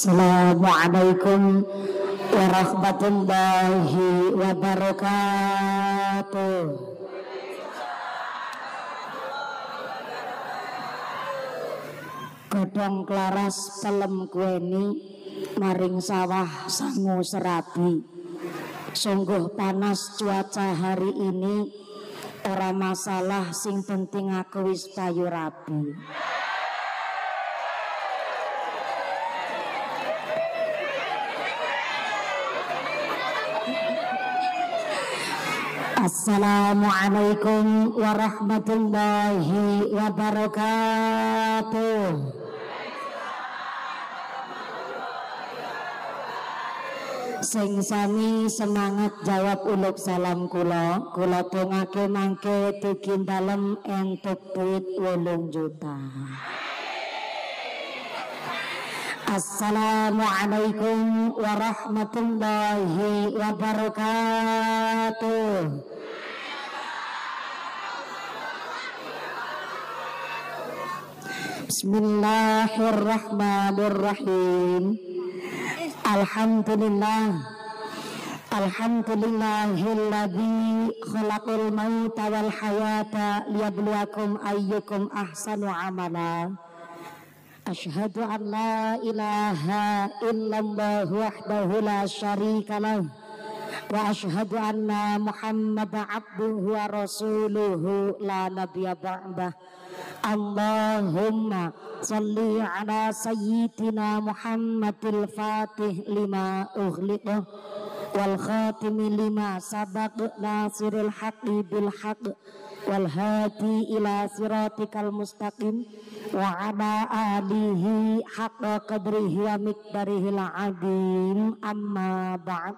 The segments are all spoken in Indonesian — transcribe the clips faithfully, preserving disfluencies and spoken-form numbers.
Assalamualaikum warahmatullahi wabarakatuh. Godhong klaras pelem kuweni maring sawah sangu serabi. Sungguh panas cuaca hari ini, ora masalah sing penting aku wis payu rabi. Assalamualaikum warahmatullahi wabarakatuh. Sing sami semangat jawab uluk salam kula, kula tungake mangke tukin dalem entuk duit wolung juta. Assalamualaikum warahmatullahi wabarakatuh. Bismillahirrahmanirrahim. Alhamdulillah. Alhamdulillahilladzi khalaqal mauta wal hayata liyabluwakum ayyukum ahsanu amala. Asyhadu an la ilaha illallah wahdahu la syarika lah wa asyhadu anna Muhammadan abduhu wa rasuluhu la nabiyya ba'dah. Allahumma salli ala sayyidina Muhammadil fatih lima ughliqa wal khatimi lima sabaq nasiril haqqi bil haqq wal hadi ila siratikal mustaqim wa ala alihi haqqa qadrihi wa miqdarihil azim. Amma ba'd.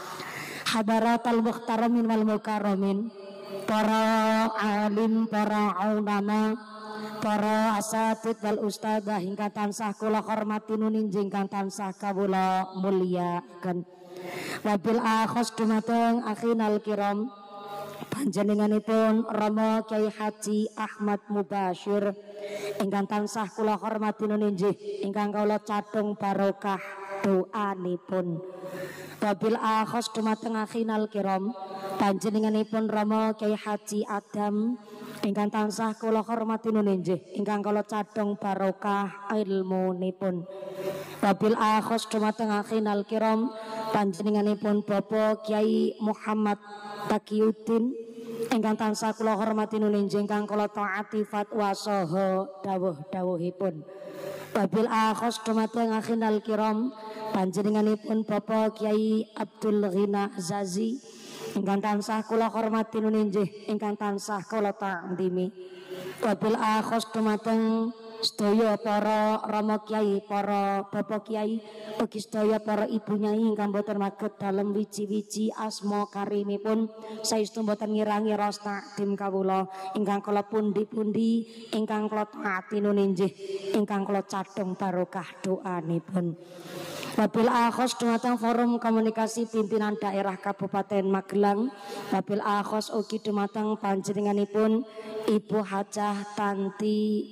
Hadaratal muhtaramin wal mukarramin, para alim, para ulama, para asatid wal ustadzah ingkang tansah kula hormati nunin ingkang tansah kawula mulyakaken. Wabil akhos dumateng akhinal kiram, panjenenganipun Rama Kyai Haji Ahmad Mubashir ingkang tansah kula hormati nuninjih ingkang kula catung barokah doanipun. Wabil akhos dumateng akhinal kiram, panjenenganipun Rama Kyai Haji Adam ingkang tansah kula hormati nuninjih ingkang kula catung barokah ilmunipun. Wabil akhos dumateng akhinal kiram, panjenenganipun Bapak Kyai Muhammad Taqiyuddin ingkang tansah kula hormati nuninjih ingkang kula taati fatwa saha dawuh-dawuhipun. Wabil akhos dumateng akhinal kiram, panjenenganipun Bapak Kyai Abdul Ghina Zazi ingkang tansah kula hormati nuninjih ingkang tansah kula ta'dhimi. Wabil akhos dumateng sedaya para rama kyai, para bapak kyai, ugi sedaya para ibu nyai ingkang boten maget dalem wiji-wiji asma karimipun, saestu boten ngirangi ros takdim kawula ingkang kula pundi-pundi ingkang kula taati nuninjih ingkang kula catung barokah doanipun. Wabil akhos dumateng forum komunikasi pimpinan daerah Kabupaten Magelang, wabil akhos ugi dumateng panjenenganipun Ibu Hajah Tanti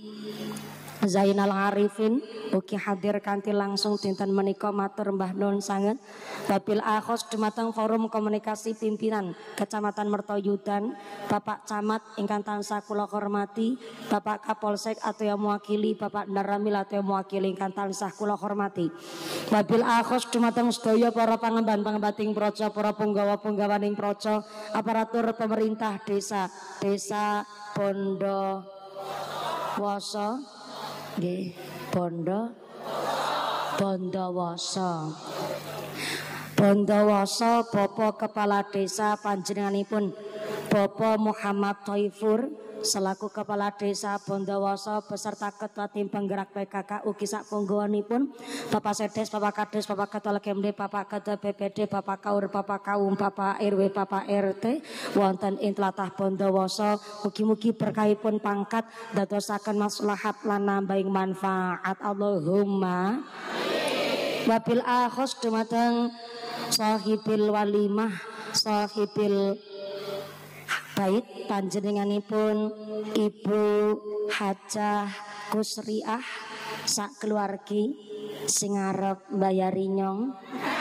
Zainal Arifin ugi hadir kanthi langsung dinten menika, matur mbah nun sanget. Wabil akhos dumateng forum komunikasi pimpinan Kecamatan Mertoyudan, Bapak Camat ingkang tansah kula hormati, Bapak Kapolsek atau yang mewakili, Bapak Daramil atau yang mewakili ingkang tansah kula hormati. Wabil akhos dumateng sedaya para pangemban-pangembating praja, para punggawa-punggawaning praja, aparatur pemerintah desa, Desa Bondo Woso nggih, Bondo Bondowoso. Bondowoso, Bapak Kepala Desa panjenenganipun Bapak Muhammad Thoifur selaku Kepala Desa Bondowoso beserta Ketua Tim Penggerak P K K ugi sak punggawanipun Bapak Sedes, Bapak Kades, Bapak Ketua Kemde, Bapak Ketua B P D, Bapak Kaur, Bapak Kaum, Bapak R W, Bapak R T wonten ing tlatah Bondowoso. Mugi-mugi berkahipun pangkat dadosaken maslahat lan nambahing manfaat. Allahumma. Wabil akhos dumateng sahibil walimah, sahibil bait panjenenganipun Ibu Hajah Kusriah sak keluargi sing arep mbayari nyong.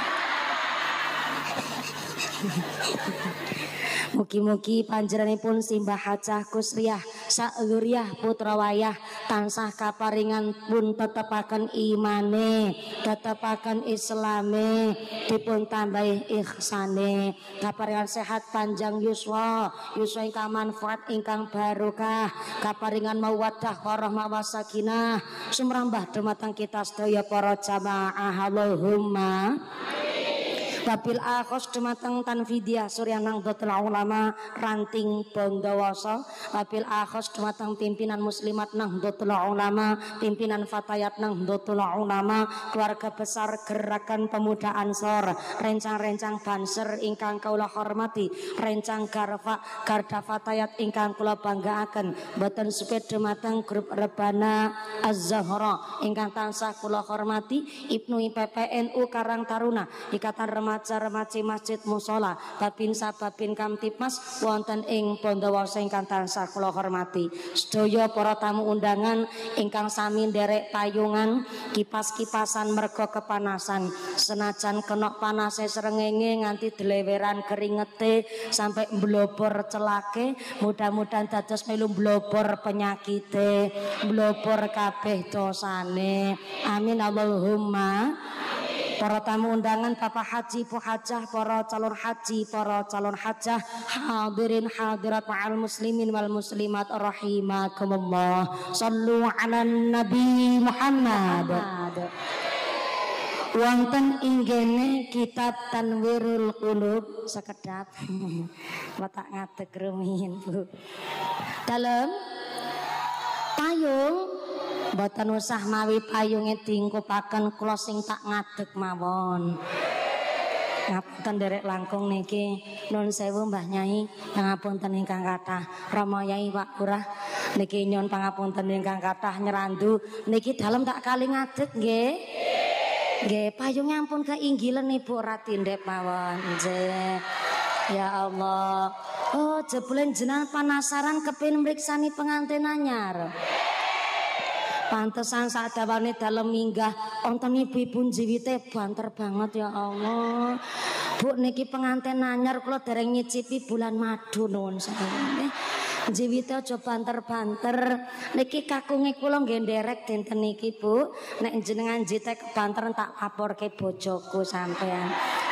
Mugi-mugi panjenenganipun simbah hajah kusriyah sauluriyah putra wayah tansah kaparingan pun tetepaken imane, tetepaken islame, dipun tambahi ihsane, kaparingan sehat panjang yuswa, yuswa ingkang manfaat ingkang barokah, kaparingan mawaddah warahmah wasakinah sumrambah dumateng kita sedaya para jamaah Allahumma. Wabil akhos dumateng Tanfidiyah Surya Nahdlatul Ulama ranting Bondowasa. Wabil akhos dumateng pimpinan muslimat Nahdlatul Ulama, pimpinan fatayat Nahdlatul Ulama, keluarga besar Gerakan Pemuda Ansor, rencang-rencang Banser ingkang kaula hormati, rencang Garfa Garda Fatayat ingkang kula banggaaken, boten supaya dumateng grup Rebana Az-Zahra ingkang tansah kula hormati, Ibnu I P P N U Karang Taruna, Ikatan Remaja remaja Masjid Musola, Babin Sababin Kamtipmas wonten ing Bondowasa ingkang tansah kula hormati. Sedaya para tamu undangan ingkang sami nderek payungan, kipas-kipasan merga kepanasan. Senajan kena panase srengenge nganti deleweran keringete sampai blobor celake, mudah-mudahan dados melu blobor penyakite, blobor kabeh dosane. Amin Allahumma. Para tamu undangan, Bapak Haji, Bu Hajah, para calon haji, para calon hajah, hadirin hadirat ma'al muslimin wal muslimat rahimakumullah. Sallu ala Nabi Muhammad. Wonten inggene kitab Tanwirul Qulub sekedap. Watak ngadeg rumiyin, Bu. Dalem payung mboten usah mawi payunge diingkupaken, kula sing tak ngadeg mawon. Ngapunten derek langkung niki, nun sewu Mbah Nyai, pangapunten ingkang kathah. Rama Yai Pak Lurah niki nyun pangapunten ingkang kathah nyerandu. Niki dalem tak kali ngadeg nggih. Nggih, payunge ampun keinggilen Ibu Ratindep mawon. Nggih. Ya Allah. Oh, jebule jenengan penasaran kepin mriksani pengantin anyar. Pantesan saat dawane dalem minggah wonten ibu-ibu jiwite banter banget ya Allah. Bu niki pengantin anyar kula dereng nyicipi bulan madu nuwun sewu. Jiwite aja banter-banter. Niki kakunge kula nggih nderek dinten niki Bu. Nek jenengan jitek kebanteran tak laporke bojoku sampean.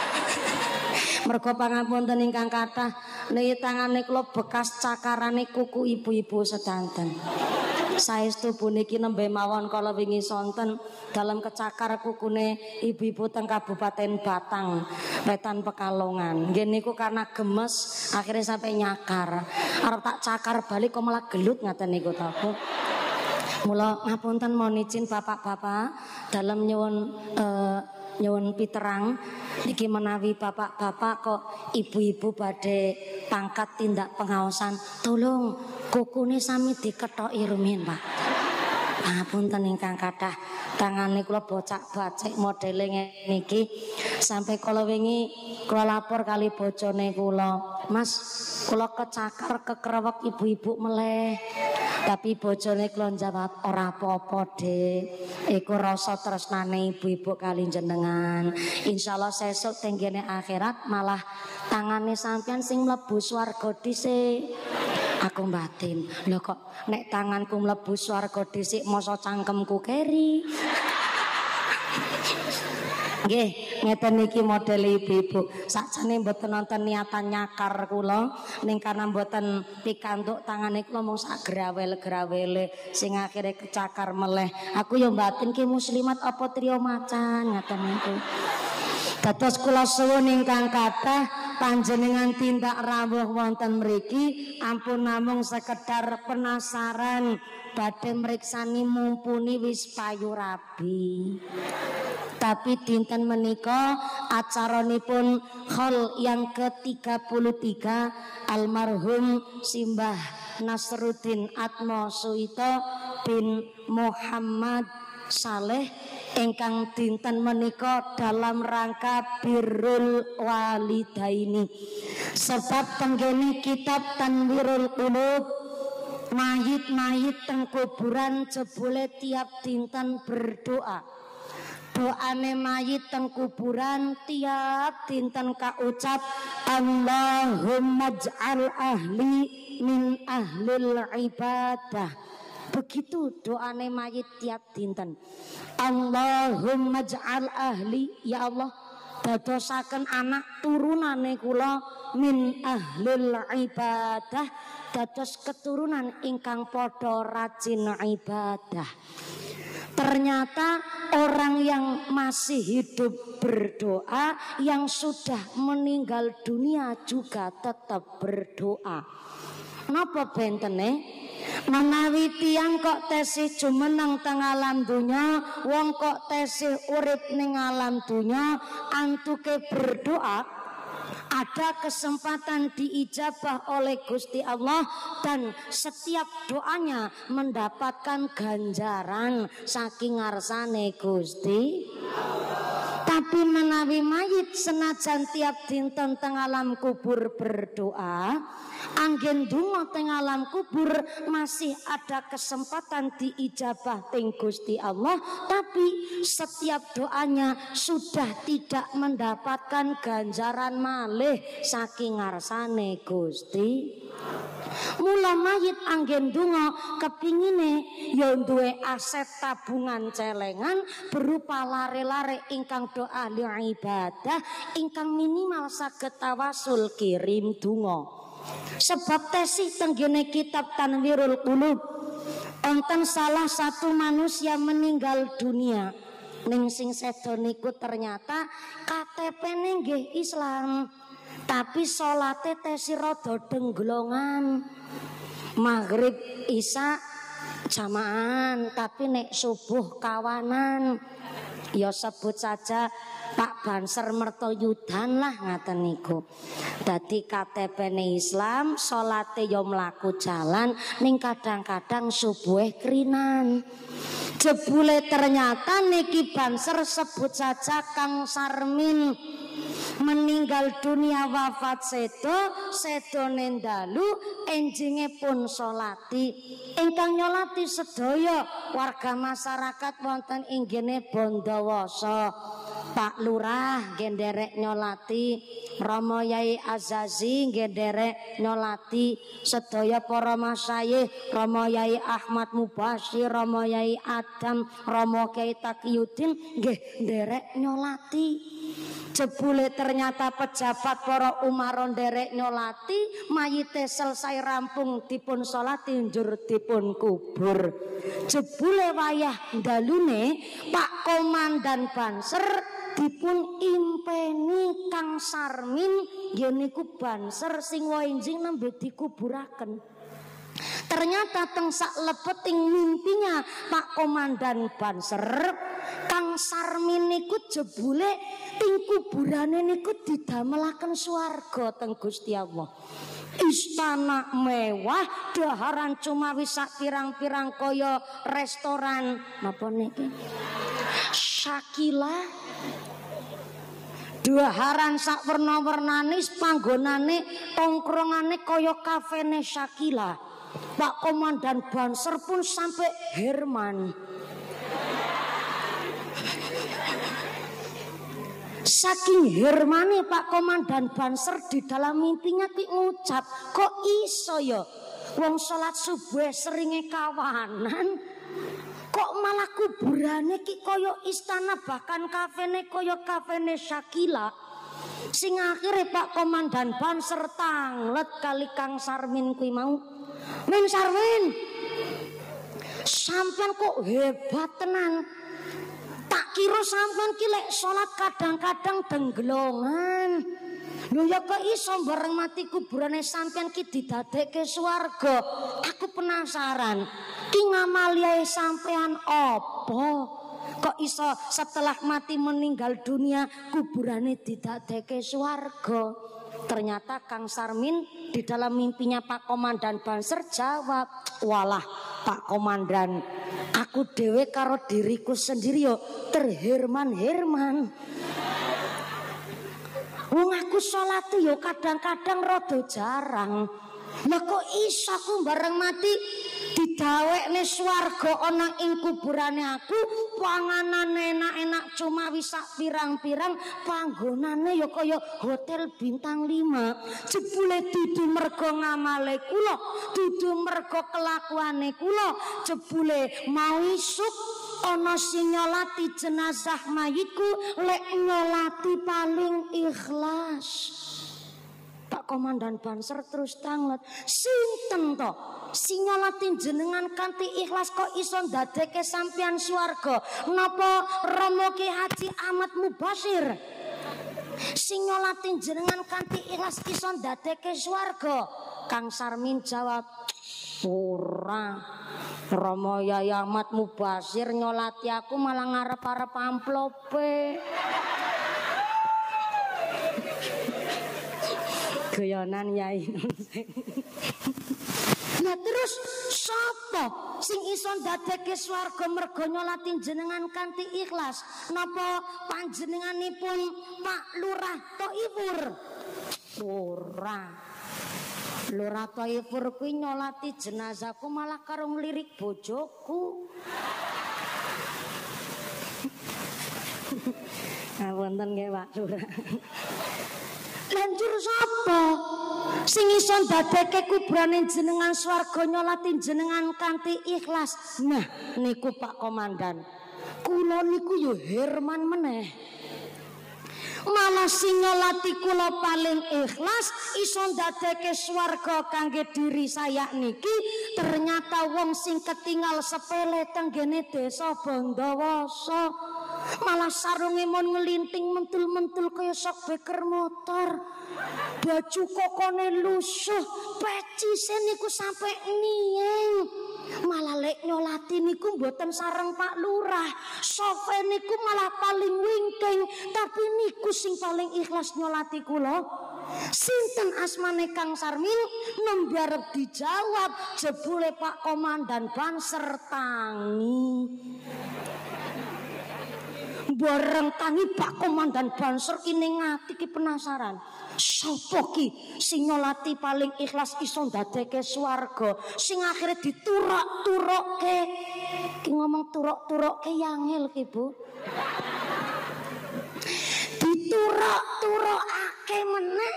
Mergo pangapunten ingkang kathah niki tangane kula bekas cakarane kuku ibu-ibu sedanten. Saestu puniki nembe mawon kala wingi sonten dalam kecakar kukune ibu-ibu teng Kabupaten Batang, Wetan Pekalongan. Nggih niku karena gemes akhirnya sampai nyakar. Arep tak cakar balik kok malah gelut ngaten niku ta, Bu. Mula ngapunten mohon izin Bapak-bapak dalam nyuwun uh, nyuwun piterang niki menawi bapak-bapak kok ibu-ibu badhe pangkat tindak pengaosan, tolong kukune sami dikethoki rumiyin Pak. Ngapunten ingkang kathah, tangane kula bocak-bacik modele niki sampai kala wingi kula lapor kali bojone kula, Mas kula kecakar kekrewek ibu-ibu meleh. Tapi bojone kula jawab ora apa-apa Dik, iku rasa tresnane ibu-ibu kali jenengan. Insyaallah sesuk tenggene akhirat malah tangane sampean sing mlebu swarga dhisik. Aku batin, lho kok nek tanganku mlebu swarga dhisik masa cangkemku keri. Nggih, ngeten niki model ibu-ibu. Sakjane mboten nonton niatan nyakar kula, ning kana mboten pikantuk tangane kula mung sak grawel-grawele sing akhire kecakar meleh. Aku yo batin ki muslimat apa trio macan ngaten niku. Dados kula suwun ingkang kathah panjenengan tindak rawuh wonten mriki ampun namung sekedar penasaran badhe mriksani mumpuni wis payu rabi. Tapi dinten menika acaranipun haul yang ke tiga puluh tiga almarhum Simbah Nasruddin Atmo Suito bin Muhammad Saleh ingkang dinten menika dalam rangka birrul walidaini. Sebab tenggene kitab Tanwirul Qulub mayit-mayit teng kuburan jebule tiap dinten berdoa. doane mayit teng kuburan tiap dinten kaucap Allahumma ij'al ahli min ahlil ibadah. Begitu doane mayit tiap dinten. Allahumma ij'al ahli, ya Allah dadosaken anak turunane kula min ahlil ibadah, dados keturunan ingkang padha rajin ibadah. Ternyata orang yang masih hidup berdoa, yang sudah meninggal dunia juga tetap berdoa. Napa bentene? Menawi tiyang kok tesih jumeneng teng alam dunya, wong kok tesih urip ning alam dunya, antuke berdoa, ada kesempatan diijabah oleh Gusti Allah dan setiap doanya mendapatkan ganjaran saking ngarsane Gusti. Tapi menawi mayit senajan tiap dinten teng alam kubur berdoa, anggen donga teng alam kubur masih ada kesempatan diijabah teng Gusti Allah, tapi setiap doanya sudah tidak mendapatkan ganjaran malih saking ngarsane Gusti. Mula mayit anggen donga kepingine ya duwe aset tabungan celengan berupa lare-lare ingkang doa ahli ibadah ingkang minimal saged tawasul kirim donga. Sebab tesih tenggene kitab Tanwirul Qulub wonten salah satu manusia meninggal dunia ning sing sedo niku ternyata K T P-ne nggih Islam, tapi salate tesih rada dengglongan. Maghrib isya jamaah, tapi nek subuh kawanan. Ya sebut saja Pak Banser Mertoyudan lah ngaten niku. Dadi K T P-ne Islam, salate ya mlaku jalan, ning kadang-kadang subuhe krinan. Jebule ternyata niki Banser sebut saja Kang Sarmin meninggal dunia wafat sedo sedo nendalu enjinge pun solati ingkang nyolati sedaya warga masyarakat wonten inggene Bondowoso. Pak Lurah genderek nyolati, Romo Yai Azazi genderek nyolati, sedaya para masyayikh, Romo Yai Ahmad Mubashir, Romo Yai Adam, Romo Kyai Taqiyuddin nggih nderek nyolati. Jebule ternyata pejabat para umaron derek nyolati, mayite selesai rampung dipun solati njur dipun kubur. Jebule wayah dalune Pak Komandan Banser dipun impeni Kang Sarmin yeniku Banser sing wainjing nembe dikuburaken. Ternyata teng sak lebeting mimpinya Pak Komandan Banser, Kang Sarmin niku jebule ting kuburane niku didamelaken swarga teng Gusti Allah. Istana mewah, daharan cuma wis sak pirang-pirang kaya restoran napa niki? Shakila. Daharan sak werna-wernane panggonane tongkrongane kaya kafene Shakila. Pak Komandan Banser pun sampai Herman. Saking Hermane Pak Komandan Banser di dalam mimpinya ki ngucap, kok iso ya wong salat subuh seringe kawanan, kok malah kuburane ki kaya istana, bahkan kafene kaya kafene Shakila. Sing akhire Pak Komandan Banser tanglet kali Kang Sarmin kuwi mau. Men Sarmin, sampean kok hebat tenan. Tak kira sampean ki lek salat kadang-kadang dengglongan. Lho ya kok iso bareng mati kuburane sampean ki didadekke swarga. Aku penasaran, ki ngamaliae sampean apa? Kok iso setelah mati meninggal dunia kuburane didadekke swarga? Ternyata Kang Sarmin di dalam mimpinya Pak Komandan Banser jawab, walah Pak Komandan, aku dewe karo diriku sendiri yo terherman-herman. Wong aku sholat yo kadang-kadang rada jarang. Lah kok iso aku bareng mati didawekne swarga ana ing kuburane aku, panganane enak-enak cuma wis sak pirang-pirang, panggonane ya kaya hotel bintang lima. Jebule dudu mergo ngamale kula, dudu mergo kelakuane kula, jebule mau isuk ana sing nyolati jenazah mayitku, lek nyolati paling ikhlas. Pak Komandan Banser terus tanglet, sinten to sing nyolati jenengan kanthi ikhlas kok iso ndadeke sampeyan swarga? Napa Romo Ki Haji Ahmad Mubasir sing nyolati jenengan kanthi ikhlas iso ndadeke swarga? Kang Sarmin jawab, ora. Romo Yai Ahmad Mubasir nyolati aku malah ngarep-arep amplope. Goyonan Yai. Nah terus sapa sing iso ndadeke swarga mergo nyolati jenengan kanthi ikhlas? Napa panjenenganipun Pak Lurah Thoifur? Ora. Lurah Thoifur kuwi nyolati jenazahku malah karo nglirik bojoku. Nah wonten nggih Pak Lurah. Lanjur sapa sing iso ndadeke kuburane jenengan swarga nyolati jenengan kanthi ikhlas? Nah niku Pak Komandan, kula niku yo Herman meneh. Malah sing nyolati kula paling ikhlas iso ndadeke swarga kangge diri saya niki, ternyata wong sing ketinggal sepele tenggene desa Bondowasa. Malah sarunge mon ngelinting mentul-mentul kaya sok beker motor, baju kokone lusuh, pecise niku sampe nieng. Malah lek nyolati niku mboten sareng Pak Lurah, sofe niku malah paling wingking, tapi niku sing paling ikhlas nyolati kula. Sinten asmane Kang Sarmin? Nembe arep dijawab, jebule Pak Komandan Banser tangi. Bareng tangi Pak Komandan Banser ini ngati ki penasaran, sapa ki sing nyolati paling ikhlas iso ndadeke swarga, sing akhirnya diturok-turokke. Ki ngomong turok-turokke yangel ki Bu. Diturok-turokake meneh.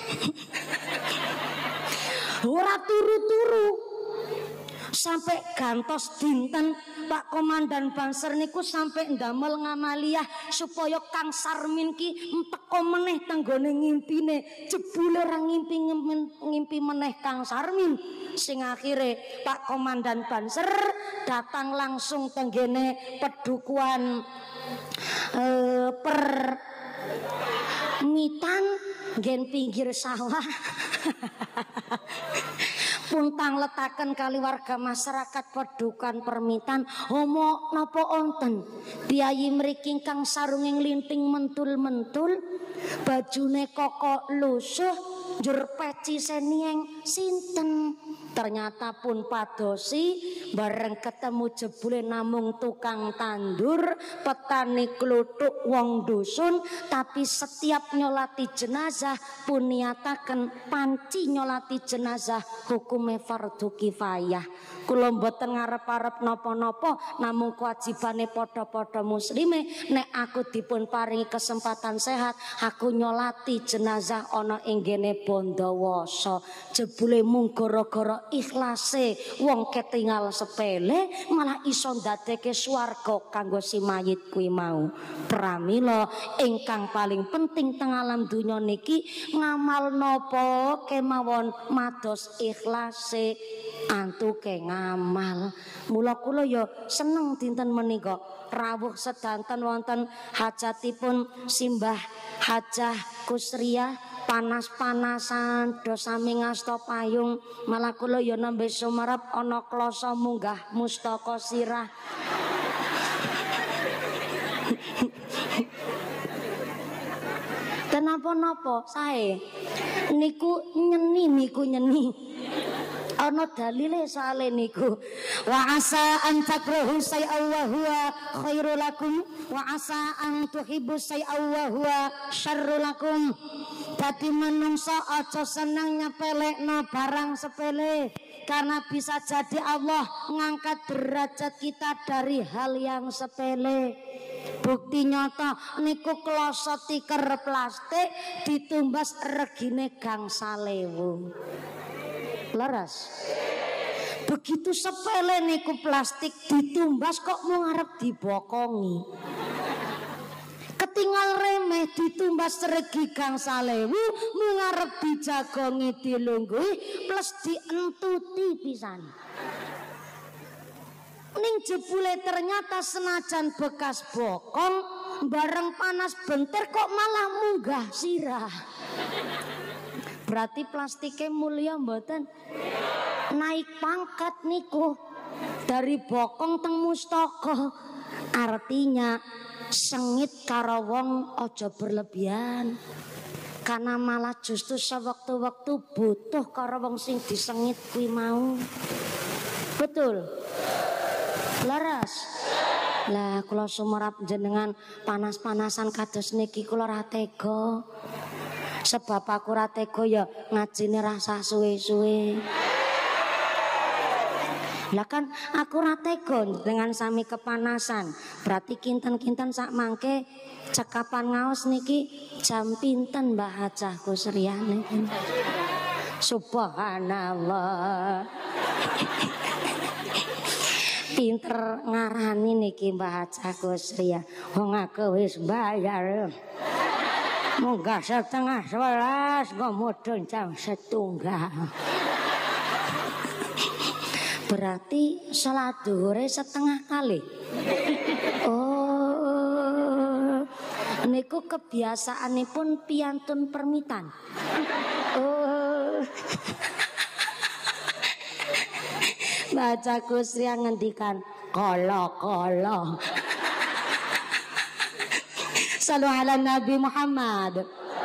Ora turu-turu. Sampai gantos dinten Pak Komandan Banser niku sampai ndamel ngamaliyah supaya Kang Sarmin ki teko meneh tenggone ngimpine, jebule ora ngimpi ngimpi meneh Kang Sarmin. Sing akhire Pak Komandan Banser datang langsung tenggene pedukuhan eh, per ngitan nggen pinggir sawah. Puntang letaken kali warga masyarakat Pedukan Permitan, homo napa onten biayi mriki Kang sarunge nglinting mentul-mentul, bajune koko lusuh, njur peci senieng sinten? Ternyata pun padosi, bareng ketemu jebule namung tukang tandur, petani kluthuk wong dusun, tapi setiap nyolati jenazah pun niataken panci nyolati jenazah hukume fardhu kifayah. Kula mboten ngarep-arep napa-napa, namung kewajibane padha-padha muslime. Nek aku dipun paringi kesempatan sehat, aku nyolati jenazah ana ing gene Bondowasa. Jebule mung gara-gara ikhlase wong ketinggal sepele malah iso ndadeke swarga kanggo si mayit kuwi mau. Pramila ingkang paling penting teng alam donya niki ngamal napa kemawon mados ikhlase antuke ngamal. Mula kula ya seneng dinten menika rawuh sedanten wonten hajatipun Simbah Hajah Kusriah, panas-panasan do sami ngasta payung, malah kula ya nembe sumerep ana klasa munggah mustaka sirah. Kenapa-napa sae niku nyeni niku nyeni Ana dalile soal niku. Wa asa an takrahu say'aw wa huwa khairul lakum wa asa an tuhibbu say'aw wa huwa syarrul lakum. Dadi menungso aja seneng nyepelekno barang sepele, karena bisa jadi Allah ngangkat derajat kita dari hal yang sepele. Bukti nyata niku kloso tiker plastik ditumbas regine gangsal ewu. Leres. Begitu sepele niku plastik ditumbas kok mau ngarep dibokongi. Ketinggal remeh ditumbas regi gangsal ewu mau ngarep dijagongi dilunggui plus dientuti pisan. Ning jebule ternyata senajan bekas bokong bareng panas bentar kok malah munggah sirah. Berarti plastiknya mulia mboten? Naik pangkat niku dari bokong teng mustaka. Artinya sengit karo wong aja berlebihan, karena malah justru sewaktu-waktu butuh karo wong sing disengit kuwi mau. Betul? Laras. Lah kula sumerap jenengan panas-panasan kados niki kula ra tega. Sebab aku ra tega ya ngajine rasa suwe-suwe. Lah kan aku ra tega dengan sami kepanasan. Berarti kinten-kinten sak mangke cekapan ngaos niki jam pinten Mbah Hajah Kusriyane. Subhanallah. Pinter ngarani niki Mbah Hajah Kusriyah. Wong aku wis bayar. Munggah setengah sebelas, gue mudun jam setunggal. Berarti salat duhur setengah kali. Oh, niku kebiasaanipun piantun permitan. Oh, baca Kusriyah ngendikan kolo-kolo. Sallu ala Nabi Muhammad.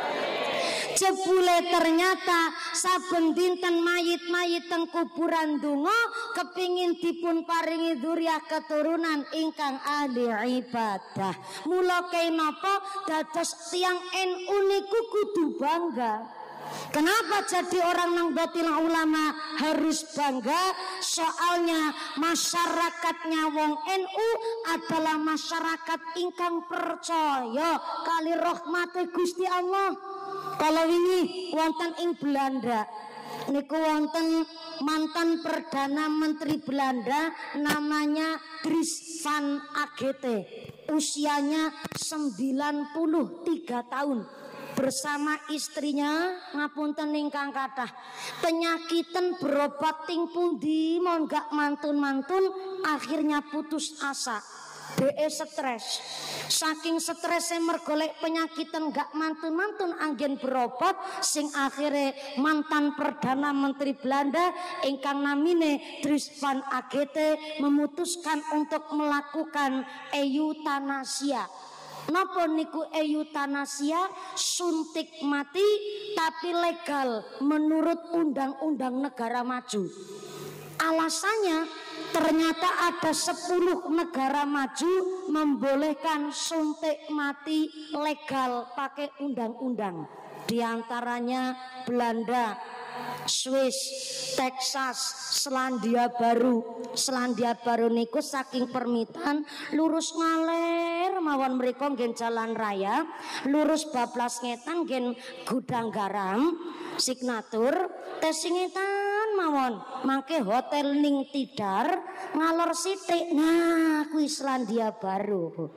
Jebule ternyata saben dinten mayit-mayit teng kuburan donga kepingin dipun paringi dzurriah keturunan ingkang ahli ibadah. Mula kenapa dados tiyang N U niku kudu bangga. Kenapa jadi orang Nahdlatul Ulama harus bangga? Soalnya masyarakatnya wong N U adalah masyarakat ingkang percaya kali rahmate Gusti Allah. Kalau ini wonten ing Belanda niku wonten mantan Perdana Menteri Belanda namanya Dries van Aagt. Usianya sembilan puluh tiga tahun. Bersama istrinya ngapunten ingkang kathah penyakiten berobat ting pundi mon gak mantun-mantun akhirnya putus asa. Be stres, saking stresnya mergolek penyakiten gak mantun-mantun anggen berobat sing akhirnya mantan Perdana Menteri Belanda ingkang namine Dries van Aagt memutuskan untuk melakukan eutanasia. Napa niku eutanasia? Suntik mati tapi legal menurut undang-undang negara maju. Alasannya ternyata ada sepuluh negara maju membolehkan suntik mati legal pakai undang-undang. Di antaranya Belanda, Swiss, Texas, Selandia Baru. Selandia Baru niku saking permitan lurus ngaler mawon mriku nggen jalan raya, lurus bablas ngetan nggen gudang garam, signatur, tes ngetan mawon mangke hotel ning Tidar ngalor sithik. Nah, kuwi Selandia Baru.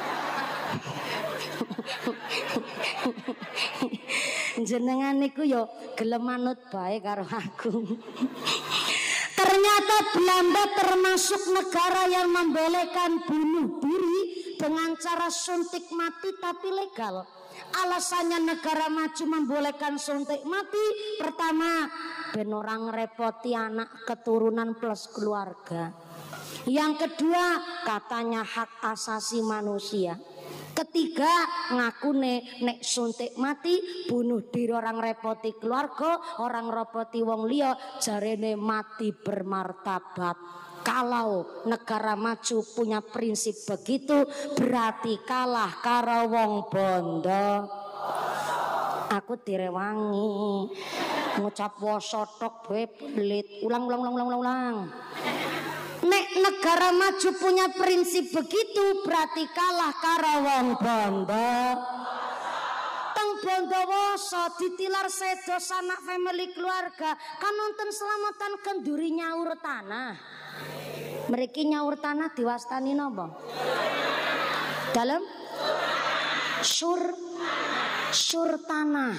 Jenengan niku yo gelem manut bae karo aku. Ternyata Belanda termasuk negara yang membolehkan bunuh diri dengan cara suntik mati tapi legal. Alasannya negara maju membolehkan suntik mati, pertama ben orang repoti anak keturunan plus keluarga. Yang kedua katanya hak asasi manusia. Ketiga, ngakune nek suntik mati bunuh diri, orang repoti keluarga, orang repoti wong liya, jarene mati bermartabat. Kalau negara maju punya prinsip begitu, berarti kalah karo wong bondo. Aku direwangi ngucap wosotok bae pelit. Ulang ulang ulang ulang ulang. Nek negara maju punya prinsip begitu, berarti kalah karo wong bondo. Teng Bondowoso ditilar sedo sanak family keluarga, kan nonton selamatan kenduri nyaur tanah. Mereka nyaur tanah diwastani napa? Dalam sur sur tanah.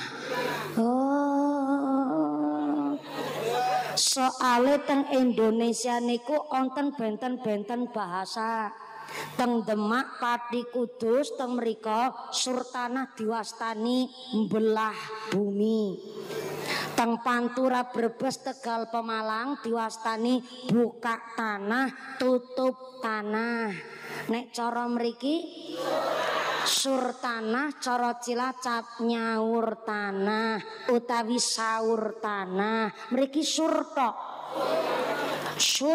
Oh. Soale teng Indonesia niku onten benten-benten bahasa. Teng Demak, Pati, Kudus, teng mriko surtanah diwastani mbelah bumi. Teng Pantura, Brebes, Tegal, Pemalang diwastani buka tanah, tutup tanah. Nek cara mriki sur tanah, cara Cilacap nyaur tanah utawi saur tanah. Mriki sur tok. Sur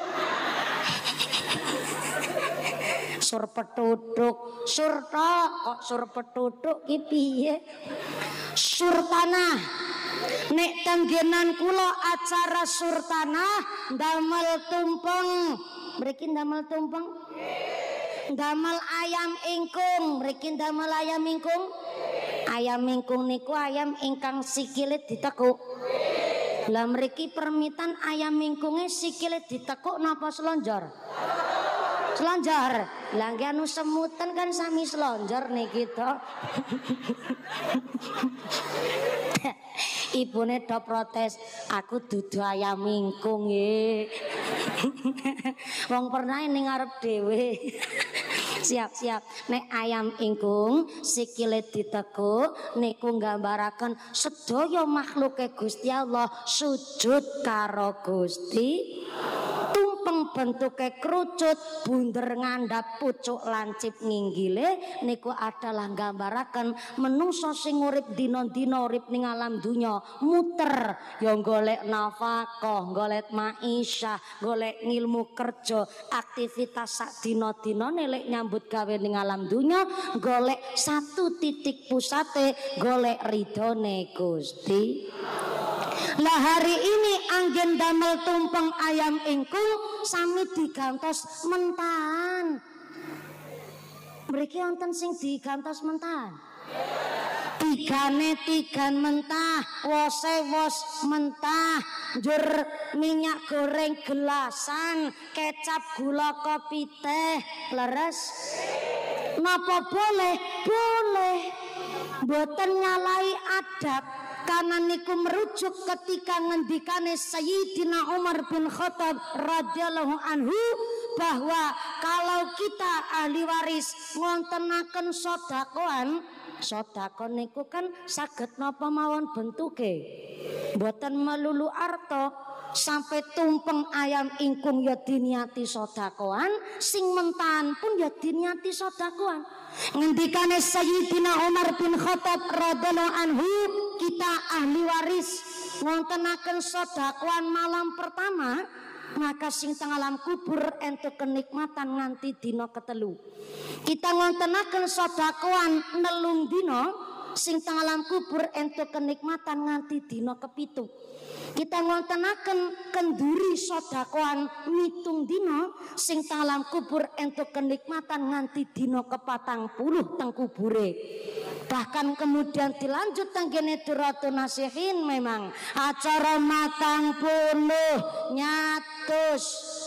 sur petuduk, sur tok kok sur petuduk ki piye? Sur tanah. Nek tenggenan kula acara sur tanah damel tumpeng. Mriki damel tumpeng? Damel ayam ingkung. Mriki damel ayam ingkung? Ayam ingkung niku ayam ingkang sikile ditekuk. Lah mriki permitan ayam ingkunge sikile ditekuk napa selonjor? Selonjor. Lah nggih anu semutan kan sami selonjor niki to. Ibune do protes, aku dudu ayam ingkung nggih. Wong pernah ning ngarep dhewe. Siap-siap. Nek ayam ingkung sikile ditekuk niku nggambaraken sedaya makhluke Gusti Allah sujud karo Gusti. Tumpeng bentuke kerucut, bunder ngandhap, pucuk lancip nginggile niku adalah nggambaraken menungso sing urip dina-dina urip ning alam dunya muter ya golek nafkah, golek maisha, golek ngilmu kerja, aktivitas sak dina-dina nelek nyambut gawe ning alam dunya, golek satu titik pusate, golek ridhone Gusti. Lah hari ini anggen damel tumpeng ayam ingkung sami digantos mentahan. Mriki wonten sing digantos mentahan. Tigane tigan mentah, wose wos mentah, njur minyak goreng gelasan, kecap gula kopi teh, leres. Napa boleh? Boleh. Mboten nyalai adab. Karena niku merujuk ketika ngendikane Sayyidina Umar bin Khattab radhiyallahu anhu bahwa kalau kita ahli waris ngontenaken sedekahan, sedekah niku kan saged napa mawon bentuke. Mboten melulu arta, sampai tumpeng ayam ingkung ya diniati sedekahan, sing mentahan pun ya diniati sedekahan. Ngendikane Sayyidina Umar bin Khattab radhiyallahu anhu, kita ahli waris ngontenaken sedekahan malam pertama, maka sing teng alam kubur entuk kenikmatan nganti dina ketelu. Kita ngontenaken sedekahan nelung dina, sing teng alam kubur entuk kenikmatan nganti dina kepitu. Kita ngontenaken kenduri sedekahan mitung dina, sing teng alam kubur entuk kenikmatan nganti dina kepatang puluh teng kubure. Bahkan kemudian dilanjut tenggene Duratun Nasihin, memang acara matang puluh nyatus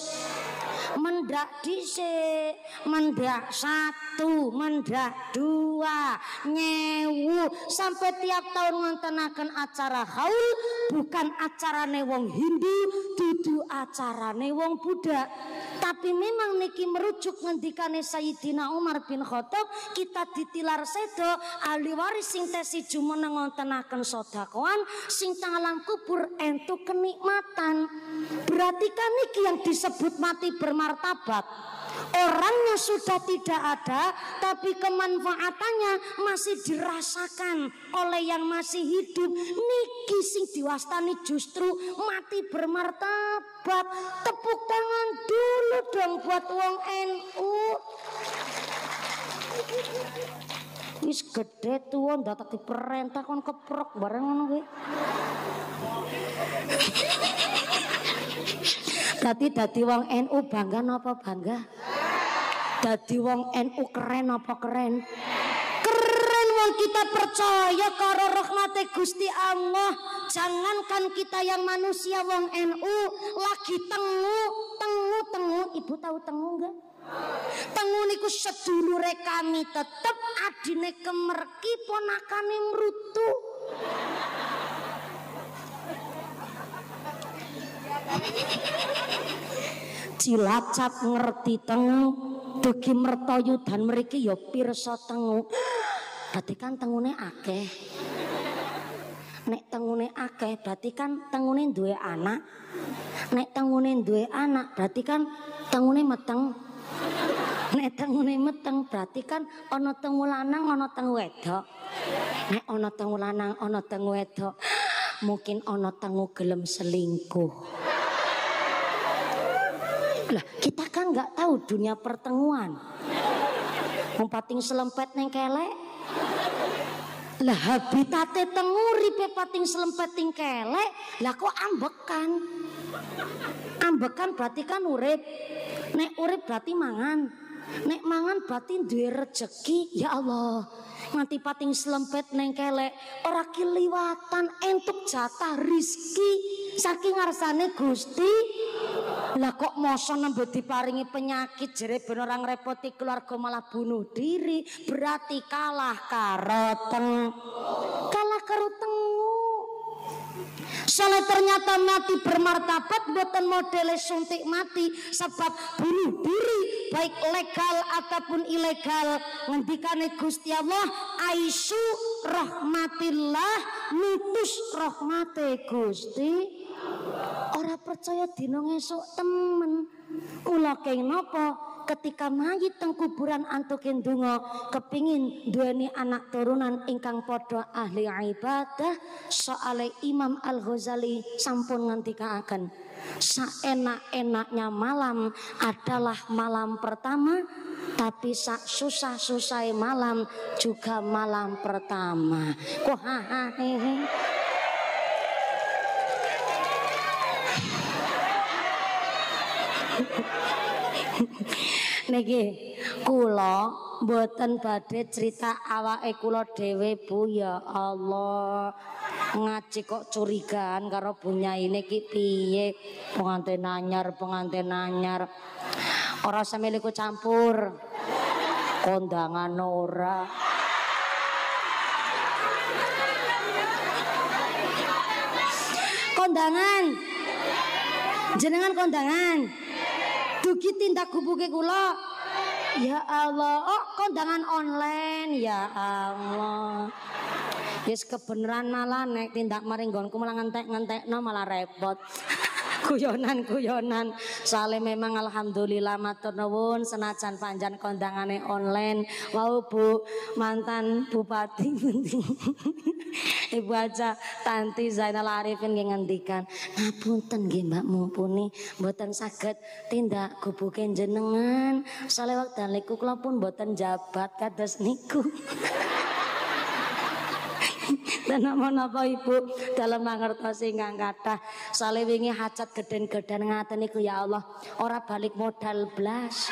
mendak dhisik, mendak satu, mendak dua, nyewu, sampai tiap tahun ngontenaken acara haul, bukan acarane wong Hindu, dudu acarane wong Buddha. Tapi memang niki merujuk ngendikane Sayyidina Umar bin Khattab, kita ditilar sedo ahli waris sing tesi jumeneng ngontenaken sedekahan, sing teng alam kubur entuk kenikmatan. Berarti kan niki yang disebut mati bermartabat. Orangnya sudah tidak ada, tapi kemanfaatannya masih dirasakan oleh yang masih hidup. Niki sing diwastani justru mati bermartabat. Tepuk tangan dulu dong buat wong N U. Wis gede tuwa ndak diperintah kon keprok bareng ngono kuwi. Dadi dadi wong N U bangga napa bangga? Dadi wong N U keren apa keren? Keren wong kita percaya karo rahmate Gusti Allah. Jangankan kita yang manusia wong N U lagi tengu, tengu, tengu. Ibu tahu tengu enggak? Tengu niku sedulure kami tetep adine kemerki ponakane mrutu. Cilacap ngerti tengu, dugi mertoyudan mriki ya pirsa tengu. Berarti kan tengune akeh. Nek tengune akeh berarti kan tengune duwe anak. Nek tengune duwe anak berarti kan tengune meteng. Nek tengune meteng berarti kan ana tengu lanang ana tengu wedok. Nek ana tengu lanang ana tengu wedok, mungkin ana tengu gelem selingkuh. Lah kita kan nggak tahu dunia pertenguan. Wong pating selempet neng kelek. Lah habitate tengu ripe pating selempet ning kelek. Lah kok ambekan? Ambekan berarti kan urip. Nek urip berarti mangan. Nek mangan berarti duwe rezeki. Ya Allah, nganti pating selempet neng kelek ora kiliwatan entuk jatah rizki saking ngarsane Gusti. Lah kok mosok nembe diparingi penyakit jere ben ora ngrepoti keluarga malah bunuh diri, berarti kalah karo teng kalah karo tengu. Soalnya ternyata mati bermartabat buatan modele suntik mati sebab bunuh diri baik legal ataupun ilegal. Ngendikane Gusti Allah aisu rahmatillah nutus rahmate Gusti. Ora percaya dina ngesuk temen. Kula keng napa ketika mayit teng kuburan antuke ndonga kepingin duweni anak turunan ingkang padha ahli ibadah. Soale Imam Al-Ghazali sampun ngendikaaken saenak-enaknya malam adalah malam pertama, tapi sak susah-susah malam juga malam pertama. Kok ha ha he he. Niki kula mboten badhe cerita awake kula dhewe Bu. Ya Allah, ngaji kok curigaan karo bunyaine iki piye? Pengantin anyar, pengantin anyar. Ora sampe iku campur. Kondangan ora. Kondangan. Jenengan kondangan. Dugi tindak gubuke kula. Ya Allah, oh kondangan online. Ya Allah. Wis kebenaran malah nek tindak maring nggonku malah ngentek-ngentekno malah repot. Guyonan-guyonan. Soale memang alhamdulillah matur nuwun senajan panjan kondangane online. Wau Bu mantan bupati Ibu aja Tanti Zainal Arifin nggih ngendikan, ngapunten nggih Mbak mumpuni mboten saged tindak gubuke jenengan. Soale wekdal niku kula pun mboten jabat kados niku. Dan napa-napa Ibu dalam mangertosi ingkang kathah. Soale wingi hajat geden-geden ngaten niku ya Allah ora balik modal blas.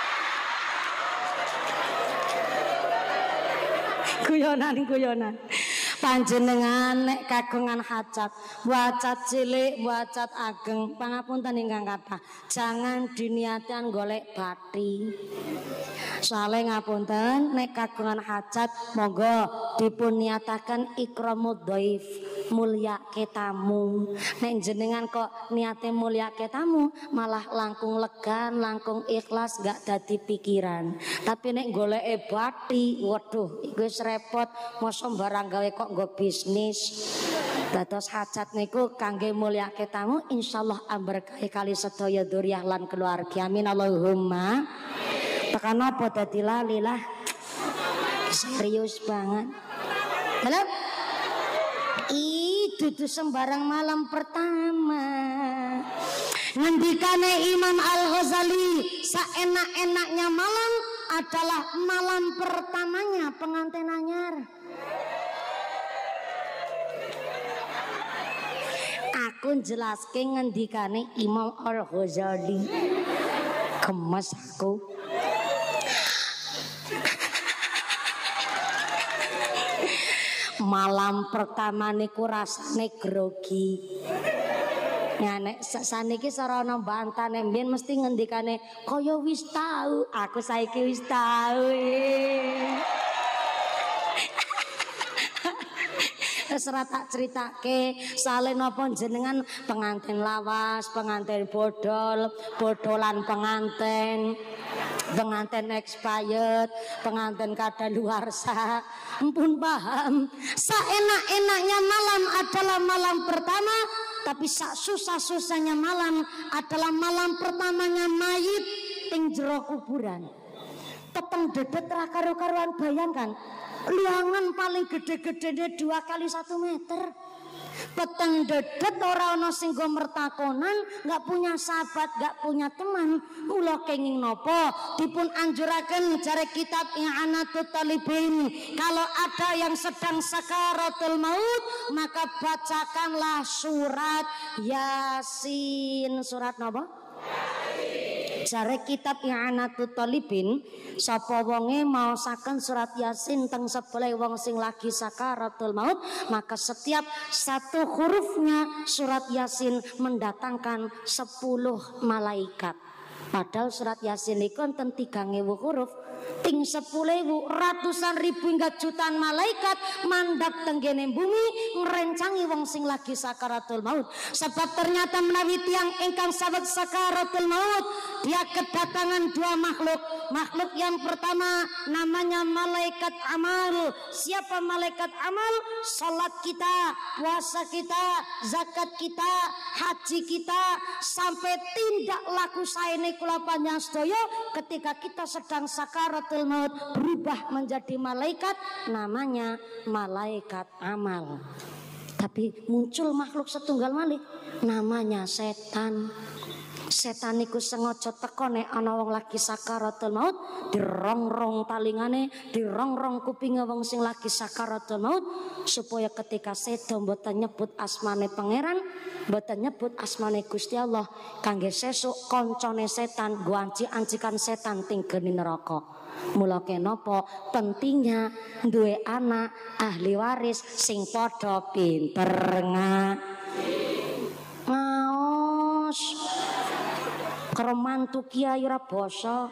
Guyonan-guyonan. Panjenengan nek kagungan hajat, wacat cilik, wacat ageng, pangapunten ingkang kathah. Jangan diniatkan golek bathi. Soale ngapunten nek kagungan hajat monggo dipun niataken ikramud dhaif, mulyake tamu. Nek jenengan kok niate mulyake tamu malah langkung legan, langkung ikhlas, gak dadi pikiran. Tapi nek goleke bathi, waduh iku wis repot, mosok barang gawe kok nggo bisnis. Dados hajat niku kangge mulyake tamu insyaallah amberkahi kali sedaya dzurriyyah lan keluarga. Amin Allahumma. Tekan apa dadi lali lah. Serius banget. Halo? Ih, dudu sembarang malam pertama. Ngendikane Imam Al-Ghazali, saenak-enaknya malam adalah malam pertamanya pengantin anyar. Aku jelaske ngendikane Imam Al-Ghazali. Gemes aku. Malam pertama niku rasane grogi. Ya nek saniki sarana bantane mbiyen mesti ngendikane kaya wis tau, aku saiki wis tau. Terserah tak ceritake sale napa jenengan pengantin lawas, pengantin bodol, bodolan pengantin, pengantin expired, pengantin kadaluarsa. Ampun paham. Saenak-enaknya malam adalah malam pertama, tapi sak susah-susahnya malam adalah malam pertamanya mayit ting jero kuburan. Peteng dedet ra karo-karuan, bayangkan. Liangan paling gede-gedene dua kali satu meter. Peteng dedet ora ana sing go mertakonan, nggak punya sahabat, nggak punya teman. Mula kenging nopo dipun anjuraken jare kitab I'anatut Talibin, kalau ada yang sedang sakaratul maut maka bacakanlah surat Yasin. Surat napa? Jare kitab I'anatut Talibin, sapa wonge maosaken surat Yasin teng sebelah wong sing lagi sakaratul maut, maka setiap satu hurufnya surat Yasin mendatangkan sepuluh malaikat. Padahal surat Yasin iku enten tiga ribu huruf, ting sepuluh ribu, ratusan ribu hingga jutaan malaikat mandap tenggene bumi ngrencangi wong sing lagi sakaratul maut. Sebab ternyata menawi tiyang ingkang saged sakaratul maut, dia kedatangan dua makhluk. Makhluk yang pertama namanya malaikat amal. Siapa malaikat amal? Salat kita, puasa kita, zakat kita, haji kita, sampai tindak laku saene kula panjang sedaya ketika kita sedang sakaratul maut berubah menjadi malaikat, namanya malaikat amal. Tapi muncul makhluk setunggal malih namanya setan. Setan iku sengaja teko nek ana wong lagi sakaratul maut, dirongrong talingane, dirongrong kupinge wong sing lagi sakaratul maut, supaya ketika sedo mboten nyebut asmane pangeran, mboten nyebut asmane Gusti Allah, kangge sesuk koncone setan guanci-ancikan setan ting geni neraka. Mula kenapa pentingnya duwe anak ahli waris sing padha pinter ngaos. Keremantu kiai ora basa.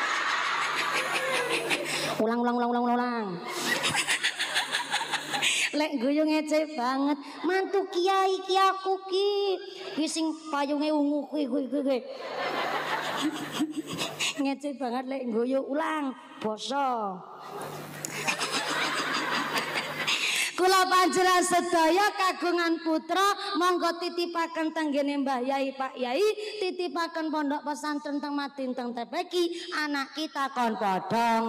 Ulang ulang ulang ulang ulang. Lek guyu ngece banget. Mantu kiai ki aku ki. Ki sing payunge ungu kuwi kuwi kuwi. Ngece banget lek guyu ulang basa. Kula panjenengan sedaya kagungan putra, monggo titipaken tenggene Mbah Yai Pak Yai, titipaken pondok pesantren teng Madin teng Tepeki, anak kita kon padha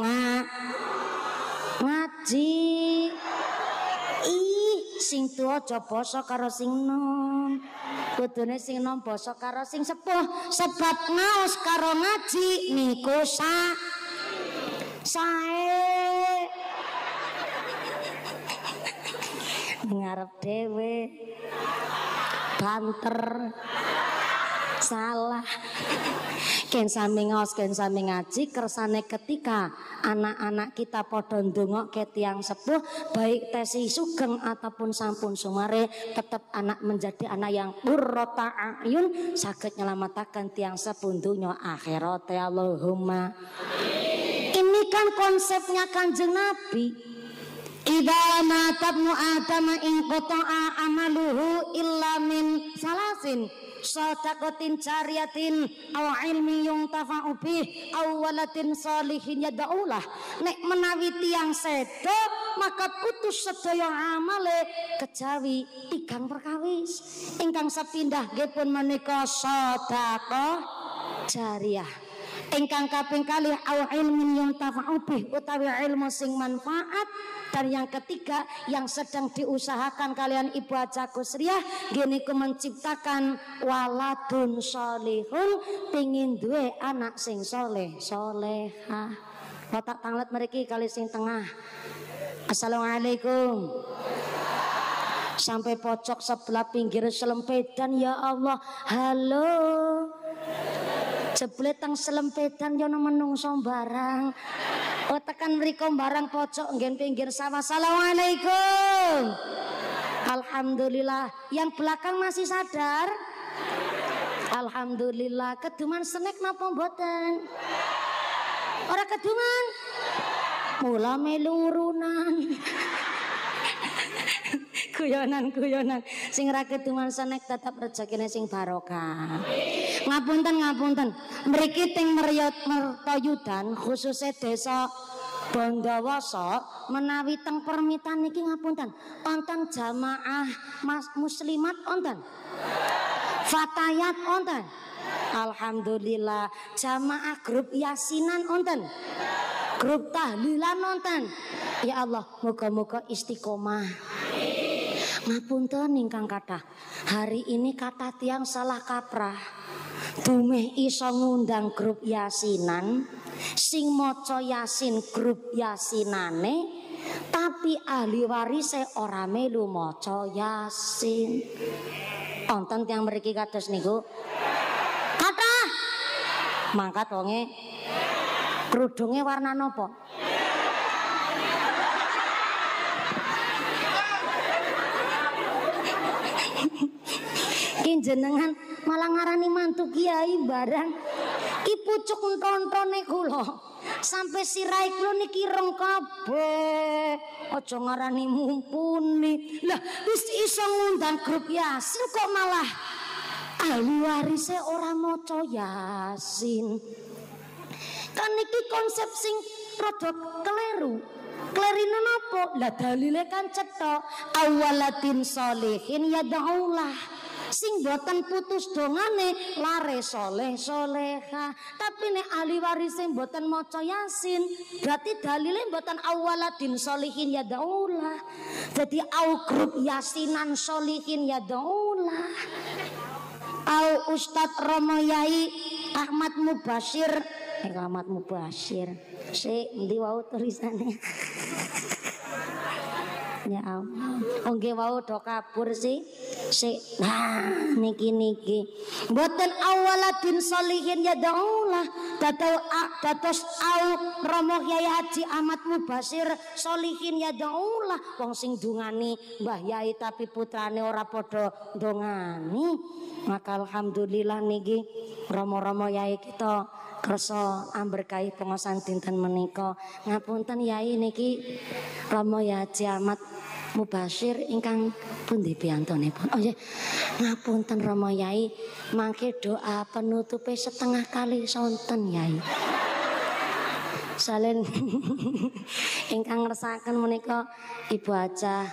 ngaji. Ih, sing tuwa aja basa karo sing nom. Kudune sing nom basa karo sing sepuh, sebab ngaos karo ngaji niku sa sae. Ngarep dewe banter salah ken sami ngaos ken sami ngaji kersane ketika anak-anak kita padha ndonga ke tiyang sepuh, baik tesi sugeng ataupun sampun sumare, tetap anak menjadi anak yang qurrata a'yun, saged nyelamataken tiyang sepuh dunya akhirat. Allahumma. Ini kan konsepnya Kanjeng Nabi. Idza matabnu adama in qata'a amaluhu illa min salasin sadaqatin jariyatin aw ilmi yuntafa'u bih aw waladin salihin yad'ulah. Nek menawi tiyang sedo maka putus sedaya amale kejawi tigang perkawis ingkang sepindah nggih pun menika sedekah jariyah. Ingkang kaping kalih au ilmin yuntafa'u bih utawi ilmu sing manfaat. Dan yang ketiga yang sedang diusahakan kalian Ibu Haja Kusriah gini ku menciptakan waladun solihun, pingin duwe anak sing soleh solehah. Kotak tanglet meriki kali sing tengah. Assalamualaikum. Sampai pojok sebelah pinggir selempedan ya Allah. Halo. Jeblet teng selempedan yo menungso barang. Oh tekan mriko barang pojok nggen pinggir sawah. Assalamualaikum. Alhamdulillah. Yang belakang masih sadar? Alhamdulillah. Keduman snack napa mboten? Ora keduman? Mula melurunan. Guyonan-guyonan sing ra keduman snack tetap rezekine sing barokah. Ngapunten ngapunten. Mriki teng Mertoyudan khususnya desa Bondowoso menawi teng permitan niki ngapunten wonten jamaah mas muslimat wonten. Fatayat wonten. Alhamdulillah. Jamaah grup yasinan wonten. Grup tahlilan wonten. Ya Allah, moga-moga istiqomah. Ngapunten ingkang kathah. Hari ini kata tiang salah kaprah. Dumeh iso ngundang grup yasinan, sing maca yasin grup yasinane, tapi ahli warise ora melu maca yasin. Wonten tiyang mriki kados niku? Kathah. Mangkat wonge kerudunge warna napa? Jenengan malah ngarani mantu kiai barang ki pucuk entontone kula sampai sirai kula niki ireng kabeh. Aja ngarani mumpuni. Lah wis iso ngundang grup yasin kok malah ahli warise ora maca yasin. Kan niki konsep sing rada keliru. Klerine napa? Lah dalile kan cetha awalatin sholihin yad'ulah. Sing boten putus dongane lare soleh soleha, tapi nek ahli warise boten maca yasin berarti dalile boten awaladin solihin ya daulah. Jadi au grup yasinan solihin ya daulah, au Ustadz Romo Yai Ahmad Mubashir eh Ahmad Mubashir si ndi wau tulisannya. Ya Allah, onge wau do kabur sih. Si, nah niki niki, boten awaladin solihin ya daulah, datau datos au Romo Yai Haji Ahmad Mubashir solihin ya daulah. Wong sing dungani Mbah Yai tapi putrane ora podo dongani, maka alhamdulillah niki Romo-romo Yai kita kersa amberkahi pengosan dinten menika. Ngapunten Yai niki Romo Yai Haji Ahmad Mubashir ingkang pundi piyantunipun? Oh ya, ngapunten Romo Yai, mangke doa penutupe setengah kali sonten Yai. Salen ingkang ngersakaken menika Ibu Haja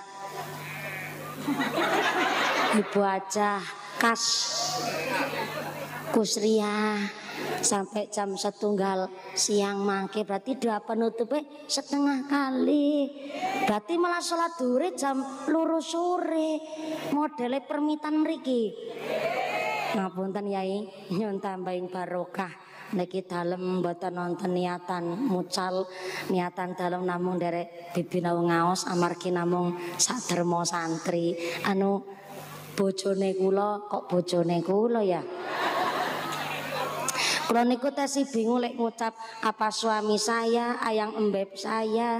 Ibu Haja Kas Kusriah sampai jam setunggal siang mangke berarti doa penutupe setengah kali. Berarti malah sholat duhur jam loro sore. Modele permitan mriki. Ngapunten Yai, nyuwun tambahin barokah. Niki dalem mboten nonton niatan mucal, niatan dalem namung derek bibinau ngaos amargi namung saderma santri. Anu bojone kula kok bojone kula ya. Kula niku tasih bingung lek ngucap apa suami saya, ayang embeb saya.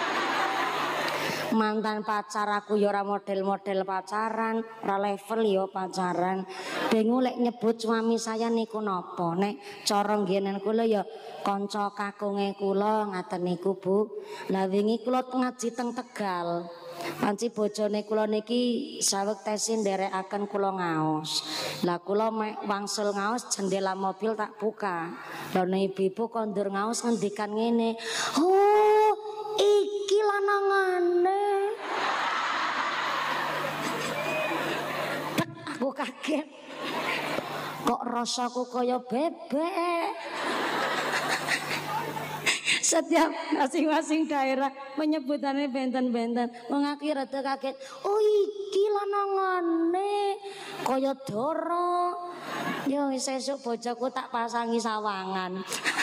Mantan pacar aku ya ora model-model pacaran, ora level ya pacaran. Bingung lek nyebut suami saya niku napa. Nek cara nggenen kula ya kanca kakunge kula ngaten niku Bu. Lah wingi kula ngaji teng Tegal. Panci bojone kula niki sawektesin nderekaken kula ngaos. Lah kula mek wangsul ngaos jendela mobil tak buka. Lah ibu-ibu kondur ngaos ngendikan ngene, "Oh, iki lanangane." Aku kaget. Kok rasaku kaya bebek. Setiap masing-masing daerah penyebutannya benten-benten. Wong aku rada kaget. Oh iki lanangane kaya Doro. Yo sesuk bojoku tak pasangi sawangan.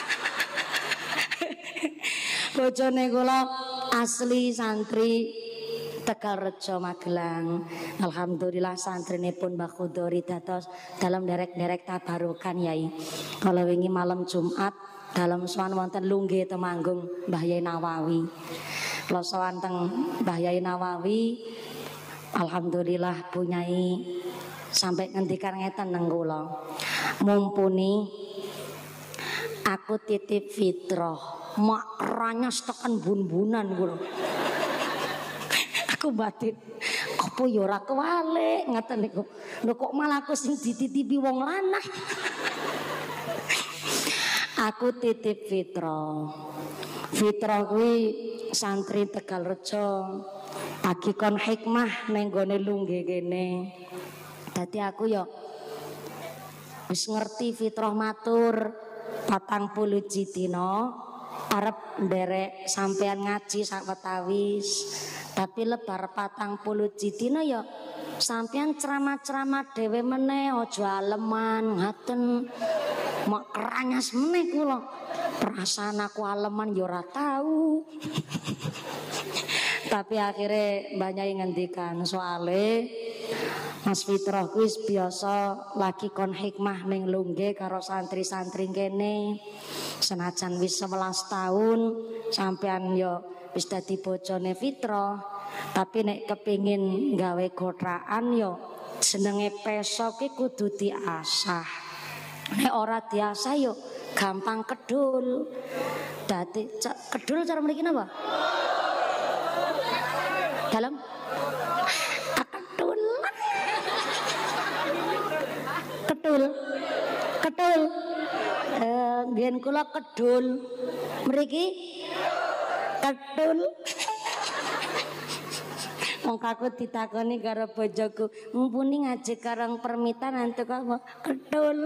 Bojone kula asli santri Tegalrejo Magelang. Alhamdulillah santrinipun Mbah Khudori dados dalam derek-derek tabarukan Yai. Kalau wingi malam Jumat dalam sowan wonten Lungge Temanggung Mbah Yai Nawawi. Kula sowan teng Mbah Yai Nawawi, alhamdulillah Bu Nyai sampai ngendikan ngeten neng kula. Mumpuni aku titip fitrah, mak ranyas tekan bun-bunan kula. Aku batin apa ya ora kewalik ngeten niku. Lho kok malah aku sing dititipi wong lanang. Aku titip fitrah. Fitrah kuwi santri Tegalrejo pagi kon hikmah ning gone Lungge kene. Dadi aku ya wis ngerti fitrah matur patang puluh dina arep nderek sampean ngaji sak wetawis. Tapi lebar patang puluh dina ya sampean ceramah-ceramah dhewe meneh aja aleman ngaten. Mak keranyas meneh kula. Perasaan aku aleman ya ora tahu. Tapi akhirnya Mbah Nyai ngendikan soale Mas Fitrah kuwi biasa lagi kon hikmah ning Lungge karo santri-santri kene. Senajan wis sewelas tahun sampean ya wis dadi bojone Fitrah, tapi nek kepingin gawe gotraan yo senenge peso ki kudu diasah. Nek ora diasah yo gampang kedul. Dadi kedul cara mriki napa? Dalam kedul. Kedul. Kedul. Eh biyen kula kedul. Mriki kedul. Wong aku ditakoni karo bojoku, mumpuni ngaji karang permitan antuk apa? Kedul.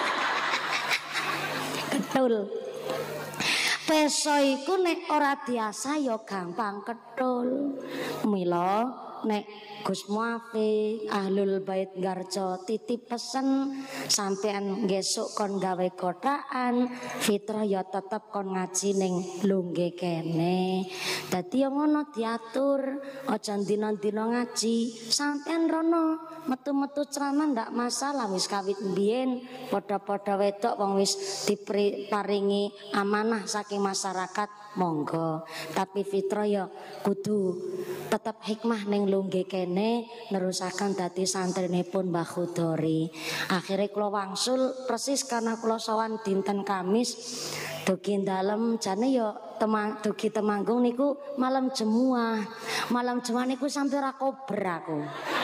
Kedul. Peso iku nek ora diasah ya gampang kedul. Mila nek Gus Muafiq Ahlul Bait Garjo titip pesen sampean ngesuk kon gawe kotaan Fitrah ya tetep kon ngaji ning Lungge kene. Dadi ya ngono diatur, aja dina-dina ngaji sampean rono metu-metu ceramah ndak masalah. Wis kawit mbiyen padha-padha wedok wong wis diparingi amanah saking masyarakat monggo. Tapi Fitrah ya kudu tetep hikmah ning Lungge kene nerusaken dadi santrinipun Mbah Khudori. Akhire kula wangsul persis karena kula sowan dinten Kamis dugi dalem jane ya temang, dugi Temanggung niku malam Jemuah. Malam Jemuah niku sampe ra kober aku.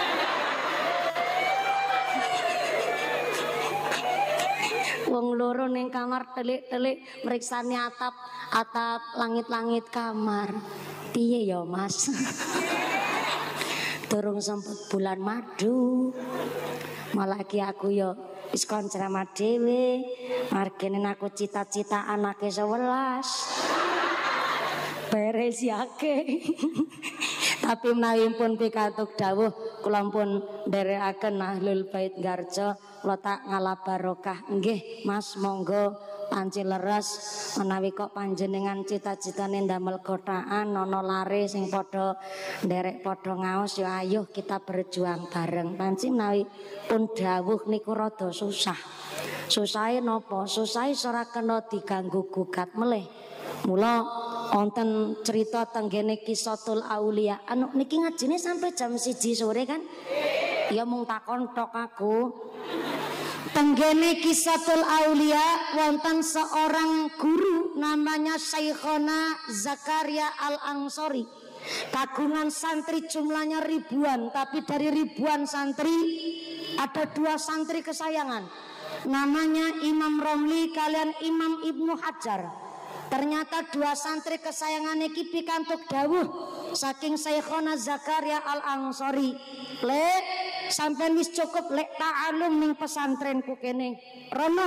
Wong loro ning kamar telik-telik mriksani atap atap langit-langit kamar. Piye ya Mas? Durung sempet bulan madu. Malah iki aku ya wis kon ceramah dhewe. Margene aku cita-cita anake sewelas. Beres yake. Tapi menawi pun pikantuk dawuh kula pun nderekaken Ahlul Bait Garjo kula tak ngalah barokah. Nggih Mas monggo panci leres menawi kok panjenengan cita-citane ndamel kotaan ana lare sing padha nderek padha ngaos ya ayo kita berjuang bareng. Panci menawi pun dawuh niku rada susah. Susahe napa? Susahe ora kena diganggu gugat meleh. Mula wonten cerita tenggene Kisatul Aulia. Anu niki ngajine sampai jam siji sore kan? Ya mung takon tok aku. Tenggene Kisatul Aulia wonten seorang guru namanya Syekhona Zakaria Al-Ansori. Kagungan santri jumlahnya ribuan, tapi dari ribuan santri ada dua santri kesayangan. Namanya Imam Romli kalian Imam Ibnu Hajar. Ternyata dua santri kesayangan iki pikantuk dawuh saking Syekhona Zakaria Al-Ansori. Lek sampean wis cukup lek ta'alum ning pesantrenku kene. Rono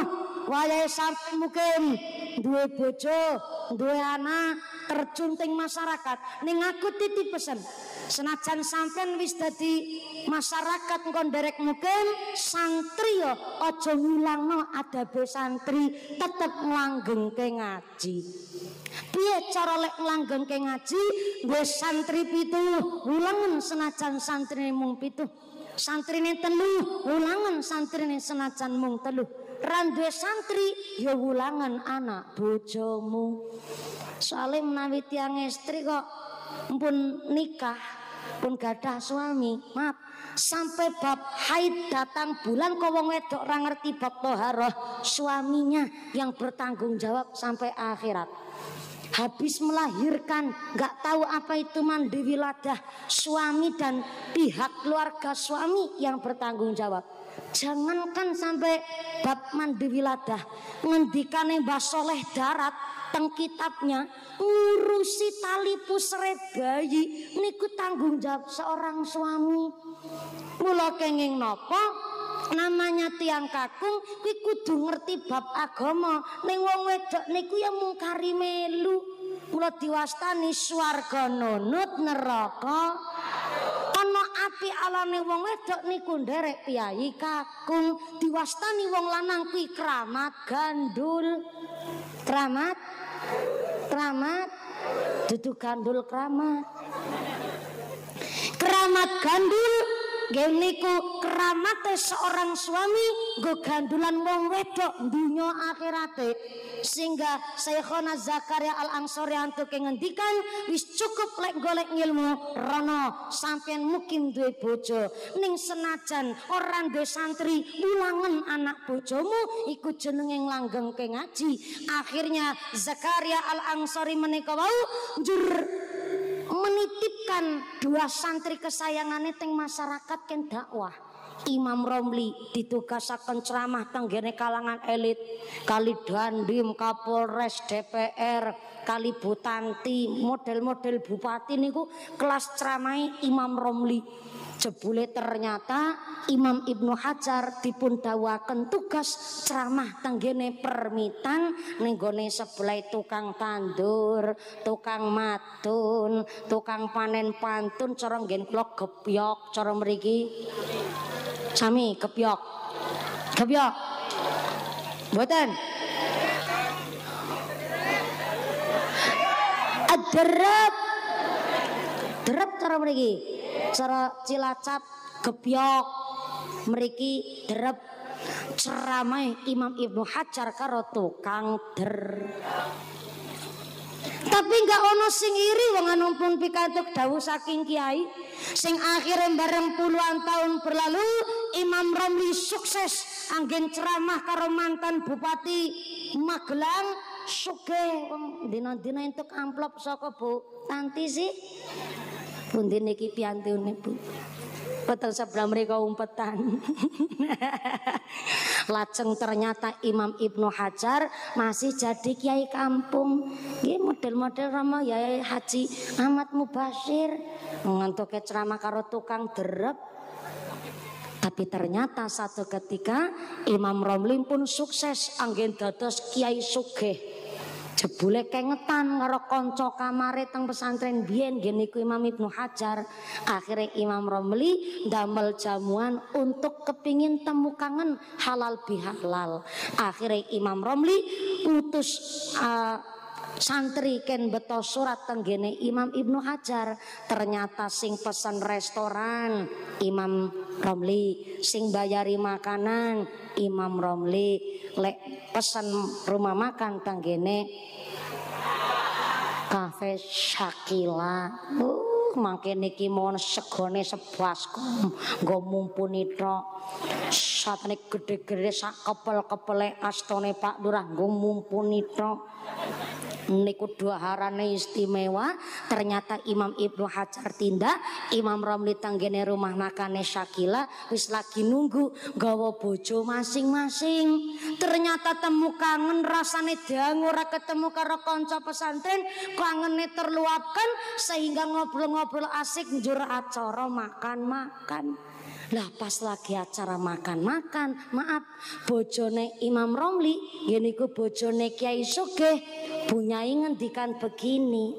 wayahe sampeyan mungkin duwe bojo, duwe anak, terjun teng masyarakat. Ning aku titip pesen, senajan sampeyan wis dadi masyarakat engko nderek mungkin santri yo aja ngilangno adabe santri, tetep nglanggengke ngaji. Piye cara lek nglanggengke ngaji? Duwe santri pitu, ulangan senajan santrine mung pitu. Santrine telu, ulangan santrine senajan mung telu. Randuwe santri ya ulangan anak bojomu. Soale menawi tiyang istri kok mpun nikah, pun gadah suami, maaf, sampai bab haid datang bulan kok wong wedok ora ngerti bab thaharah, suaminya yang bertanggung jawab sampai akhirat. Habis melahirkan gak tahu apa itu mandi wiladah, suami dan pihak keluarga suami yang bertanggung jawab. Jangankan sampai bab mandi wiladah, ngendikane Mbah Soleh Darat teng kitabnya, ngurusi tali pusre bayi niku tanggung jawab seorang suami. Mula kenging napa namanya tiang kakung kuwi kudu ngerti bab agama. Ning wong wedok niku ya mung kari melu. Mula diwastani swarga nunut neraka ana api alane wong wedok niku nderek piyai kakung. Diwastani wong lanang kuwi kramat gandul. Kramat kramat dudu gandul kramat. Keramat gandul nggih niku keramate seorang suami nggo gandulan wong wedok dunya akhirate. Sehingga Syekhona Zakaria Al-Ansori antuk ngendikan wis cukup lek golek ilmu rono sampeyan mukim duwe bojo, ning senajan ora duwe santri ulangan anak bojomu iku jenenge nglanggengke ngaji. Akhirnya Zakaria Al-Ansori menika wau njur menitipkan dua santri kesayangannya teng masyarakat ken dakwah. Imam Romli ditugasaken ceramah tenggene kalangan elit, kali Dandim, Kapolres, D P R, kali Butanti, model-model bupati niku kelas ceramai Imam Romli. Jebule ternyata Imam Ibnu Hajar dipun dawaken tugas ceramah tenggene permitan ning gone sebelah tukang tandur, tukang matun, tukang panen pantun, cara nggen kula gepyok, cara mriki sami gepyok. Gepyok. Mboten. Aderep. Derep cara mriki. Cara Cilacap gebyok mriki derep ceramah Imam Ibnu Hajar karo tukang der. Tapi enggak ono sing iri wong anumpun pikantuk dawuh saking kiai sing akhirnya bareng puluhan tahun berlalu Imam Romli sukses anggen ceramah karo mantan Bupati Magelang sugih wong dina-dina entuk amplop saka Bu Tanti sih. Pundi niki piantune Bu. Betul sebelah mereka umpetan. Lajeng ternyata Imam Ibnu Hajar masih jadi kiai kampung. Nggih model-model rama Yai Haji Ahmad Mubashir ngantuke ceramah karo tukang derep. Tapi ternyata satu ketika Imam Romli pun sukses anggen dados kiai sugih. Jebule kengetan karo kanca kamare teng pesantren biyen nggih niku Imam Ibnu Hajar. Akhirnya Imam Romli ndamel jamuan untuk kepingin temu kangen halal bihalal. Akhirnya Imam Romli utus uh, santri ken beto surat tenggene Imam Ibnu Hajar. Ternyata sing pesen restoran Imam Romli, sing bayari makanan Imam Romli, lek pesen rumah makan tenggene Cafe Shakila. Uh, mangke niki mon segone sebaskom nggo mumpuni tok. Satene gede-gede sak kepel-kepele astone Pak Lurah nggo mumpuni tok. niku dhaharane istimewa. Ternyata Imam Ibnu Hajar tindak, Imam Romli tanggene rumah makane Syakila wis lagi nunggu gawa bojo masing-masing. Ternyata temu kangen rasane dangu ora ketemu karo kanca pesantren, kangene terluapkan sehingga ngobrol-ngobrol asik njur acara makan-makan. Lah pas lagi acara makan-makan, maaf, bojone Imam Romli yeniku bojone Kiai Sugih bunyai ngendikan begini.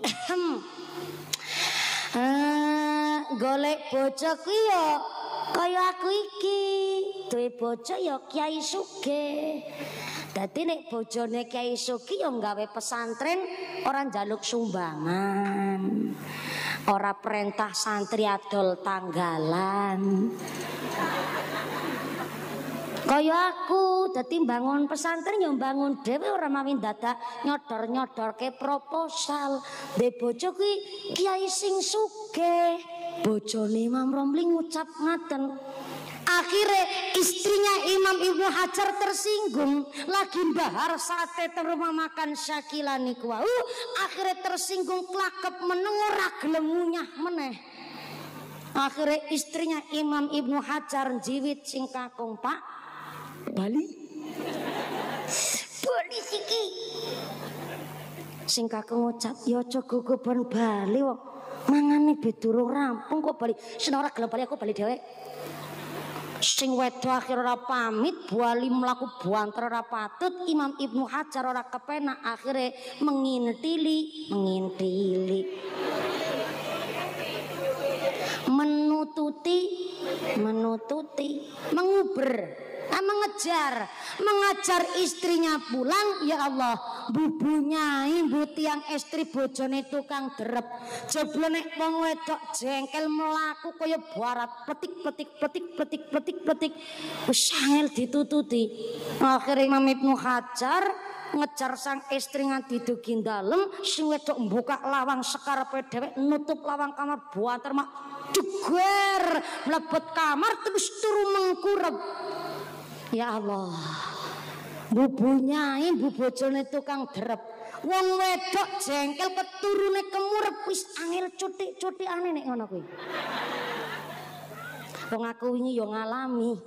eh, golek bojo ku yo kaya aku iki, duwe bojo yo Kiai Sugih. Dadi nek bojone Kiai Sugih yo nggawe pesantren ora njaluk sumbangan. Ora perintah santri adol tanggalan. Kaya aku dadi bangun pesantren yo bangun dhewe ora mawi dadak nyodor-nyodorke proposal. De bojo kuwi kiai sing sugih. Bojone Imam Romli ngucap ngaten. Akhirnya istrinya Imam Ibnu Hajar tersinggung, lagi bahar sate te rumah makan Syakila niku wau, akhirnya tersinggung klakep meneng ora gelem ngunyah meneh. Akhirnya istrinya Imam Ibnu Hajar jiwit sing kakung, Pak Bali Bali siki sing kakung ngucap ya aja guguban Bali kok mangane bedurung rampung kok Bali sing ora gelem Bali aku Bali dhewe. Sing wedo akhir ora pamit, buali mlaku buanter ora patut. Imam Ibnu Hajar ora kepenak, akhirnya mengintili, mengintili, menututi, menututi, menguber, ah, mengejar, mengajar istrinya pulang. Ya Allah, bubunya ibu tiang istri bojone tukang derep. Jebule nek wong wedok jengkel melaku kaya barat petik petik petik petik petik petik wis angel ditututi. Akhire Imam Ibnu Hajar ngejar sang istri nganti dugi dalem, sing wedok mbuka lawang sekarepe dhewe nutup lawang kamar buanter mak jeger mlebet kamar terus turu mengkurep. Ya Allah, bubunya ibu bojone tukang derep. Wong wedok jengkel keturune kemurep wis angel cutik-cutikane nek ngono kuwi. Wong aku wingi yo ngalami.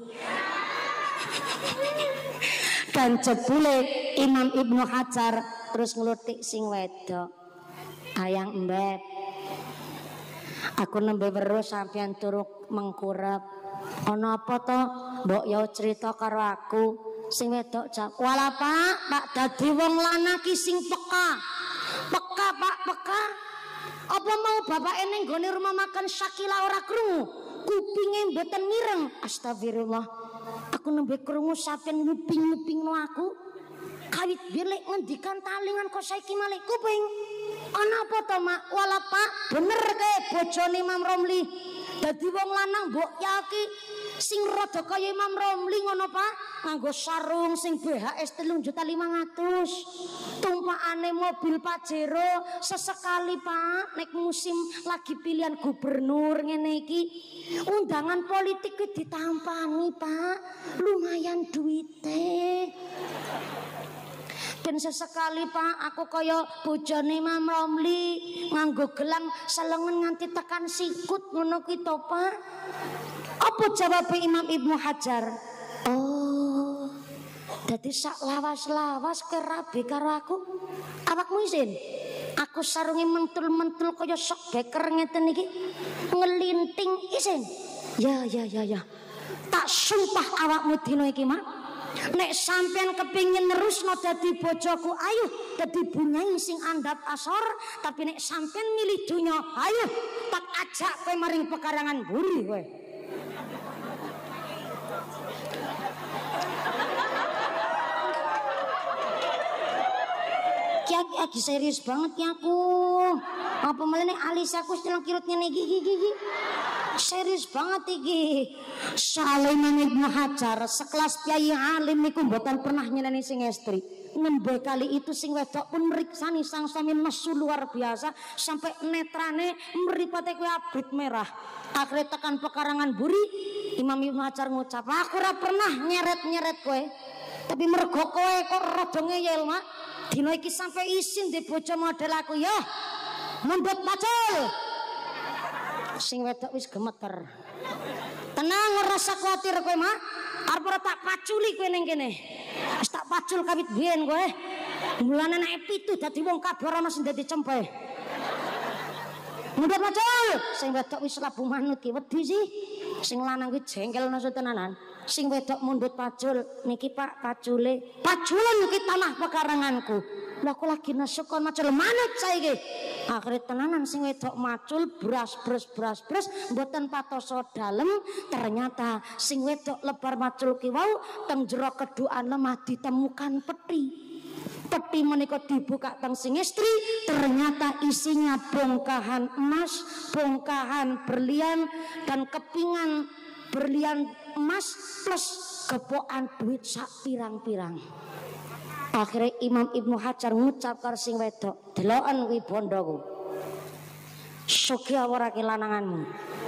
Dan jebule Imam Ibnu Hajar terus nglutik sing wedok. Ayang embet. Aku nembe weruh sampeyan turu mengkurep. Ana apa to? Mbok yo cerita karo aku. Sing wedok jawab, "Wala Pak, Pak dadi wong lanang ki sing peka." Peka, Pak, peka. Apa mau bapake ning gone rumah makan Syakila ora krungu? Kupinge mboten mireng. Astagfirullah. Aku nembe krungu sampeyan nguping-ngupingno aku. Kawit bilek ngendikan talingan kok saiki malih kuping. Ana apa to, Mak? Wala Pak, bener kae bojone Imam Romli. Dadi wong lanang mbok yaki sing rada kaya Imam Romli ngono Pak, nganggo sarung sing B H S tiga juta lima ratus, tumpakane mobil Pajero sesekali Pak nek musim lagi pilihan gubernur ngene iki undangan politik ki ditampani Pak, lumayan duite. Dan sesekali Pak aku kaya bojone Imam Romli nganggo gelang selengen nganti tekan sikut ngono ki to Pak. Apa jawab Imam Ibnu Hajar? Oh, dadi sak lawas-lawas kowe rabi karo aku. Awakmu izin? Aku sarunge mentul-mentul kaya sok beker ngeten iki. Ngelinting izin? Ya ya ya ya. Tak sumpah awakmu dina iki, Mak. Nek sampean kepingin nerusno dadi bojoku, ayo dadi bunyai sing andap asor. Tapi nek sampean milih dunya, ayo tak ajak kowe maring pekarangan buri kowe. Ki lagi serius banget ya aku. Apa malah nek alis aku sedang kirut ngene iki iki. Serius banget iki. Sulaiman Ibnu Hajar sekelas kiai alim niku mboten pernah nyeneni sing estri. Nembe kali itu sing wedok pun meriksani sang suami nesu luar biasa sampai netrane mripate kuwi abrit merah. Akhirnya tekan pekarangan buri, Imam Ibnu Hajar ngucap, "Aku ora pernah nyeret-nyeret kowe. Tapi mergo kowe kok rada ngeyel, Mak. Dino iki sampai isin di bojo model aku ya. Mundut pacul. Sing wedok wis gemeter. Tenang ora usah kuwatir kowe, Mak. Arep ora tak paculi kowe ning kene. Wis tak pacul kawit biyen kowe. Mulane nek pitu dadi wong kabar ana sing dadi cempe. Mundut pacul. Sing wedok wis labu manut ki wedi sih. Sing lanang kuwi jengkel nasu tenanan. Sing wedok mundut pacul. Niki Pak pacule. Paculan iki tanah pekaranganku. Lah aku lagi nesuk kon macul manut saiki. Akhire tenanan sing wedok macul bras bras bras bras mboten patoso dalem, ternyata sing wedok lebar macul ki wau teng jero kedukan lemah ditemukan peti. Peti menika dibuka teng sing istri, ternyata isinya bongkahan emas, bongkahan berlian dan kepingan berlian emas plus gepokan duit sak pirang-pirang. Akhirnya Imam Ibnu Hajar ngucap karo sing wedok, deloken kuwi bondoku. Sugih ora ki lananganmu.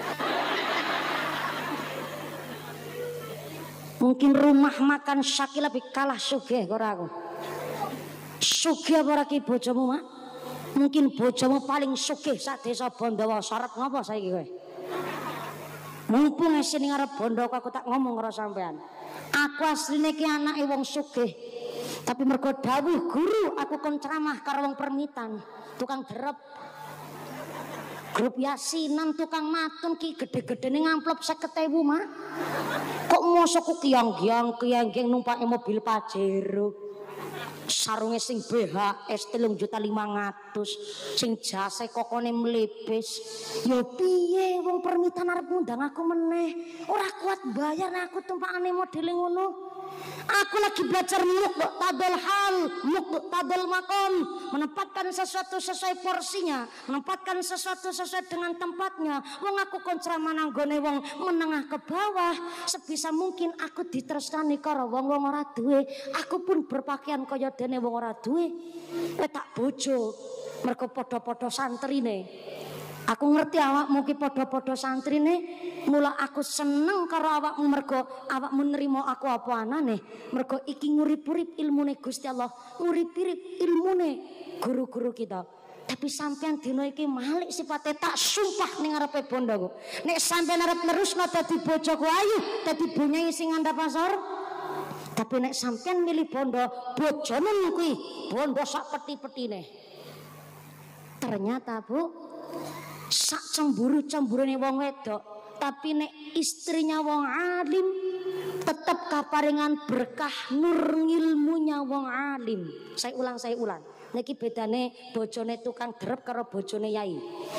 Mungkin rumah makan Syaki lebih kalah sugih karo aku. Sugih ora ki bojomu, Mak? Mungkin bojomu paling sugih sak desa Bondowo. Syarat ngopo saiki kowe? Mumpung esine ngarep bondoku aku tak ngomong karo sampean. Aku asline ki anake wong sugih. Tapi mergo dawuh guru aku kon ceramah karo wong permitan, tukang derep. Grup yasinan tukang matun ki gede-gedene ngamplop seket ewu, Mak. Kok mosok kiyang-kiyang kiyang-kiyang numpake mobil Pajero. Sarunge sing B H S telung juta lima ratus, sing jase kokone mlipis. Ya piye wong permitan arep ngundang aku meneh. Ora kuat bayar aku tumpakane model ngono. Aku lagi belajar muqtadal hal, muqtadal makom, menempatkan sesuatu sesuai porsinya, menempatkan sesuatu sesuai dengan tempatnya. Wong aku kon ceramah nanggone wong menengah ke bawah, sebisa mungkin aku ditresnani karo wong-wong ora duwe. Aku pun berpakaian kaya dene wong ora duwe. Kowe tak bojo mergo padha-padha santrine. Aku ngerti awakmu ki padha-padha santrine, mula aku seneng karo awakmu mergo awakmu nerima aku apa anane. Mergo iki ngurip-urip ilmune Gusti Allah, ngurip-urip ilmune guru-guru kita. Tapi sampean dina iki malik sipate tak sumpah ning ngarepe bondoku. Nek sampean arep nerusno dadi bojoku ayu, dadi bunyai sing ngandhap pasar. Tapi nek sampean milih bondo, bojomu kuwi bondo sak peti-petine. Ternyata, Bu, sak cemburu-cemburune wong wedok, tapi nek istrinya wong alim tetap kaparingan berkah nur ngilmunya wong alim. Saya ulang, saya ulang. Niki bedane bojone tukang derep karo bojone yai.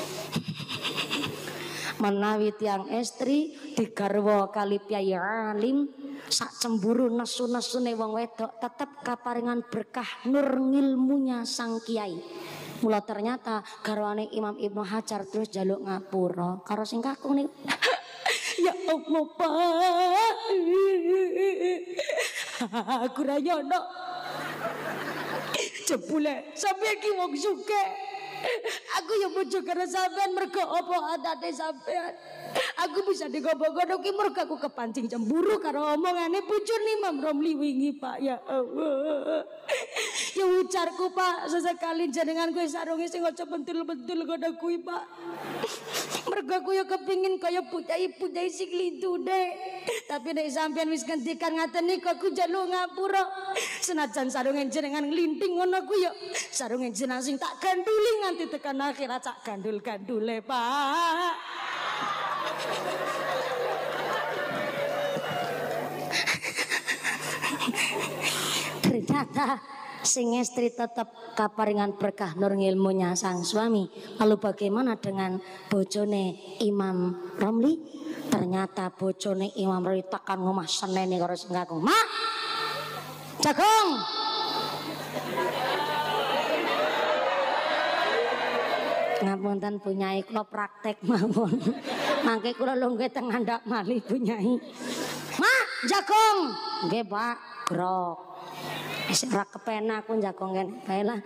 Menawi tiang istri digarwa kali piyai alim, sak cemburu nesu-nesune wong wedok tetap kaparingan berkah nur ngilmunya sang kiai. Mula ternyata garwane Imam Ibnu Hajar terus jaluk ngapura karo sing kakung nih. Ya Allah, Pak. Aku ra nyono. Jebule sampe iki wong sugih. Aku ya bojo karo sampean mergo apa adate sampean. Aku bisa digobo-gobo ki mergo aku kepancing cemburu karo omongane bojone Imam Romli wingi, Pak. Ya Allah. Ya ujarku, Pak, sesekali jenengan kuwi sarunge sing aja pentul-pentul kono kuwi, Pak. Mergo aku ya kepengin kaya pucai-pucai sing lintune. Tapi nek sampean wis ngendikan ngaten niku aku njaluk ngapura. Senajan sarunge jenengan nglinting ngono ku ya sarunge jenengan sing tak ganduli nganti tekan akhirat cak gandul-gandule, Pak. Ternyata sing istri tetap kaparingan berkah nur ilmunya sang suami. Lalu bagaimana dengan bojone Imam Romli? Ternyata bojone Imam Romli tekan ngomah senene karo sing kakung. Mak, jagung. Ngapunten punyai kula praktek mawon. Mangke kula lungguh teng ngandhap malih punyai. Mak, jagung. Nggih, Pak. Grok. Wis ora kepenak aku jagung kene bae lah.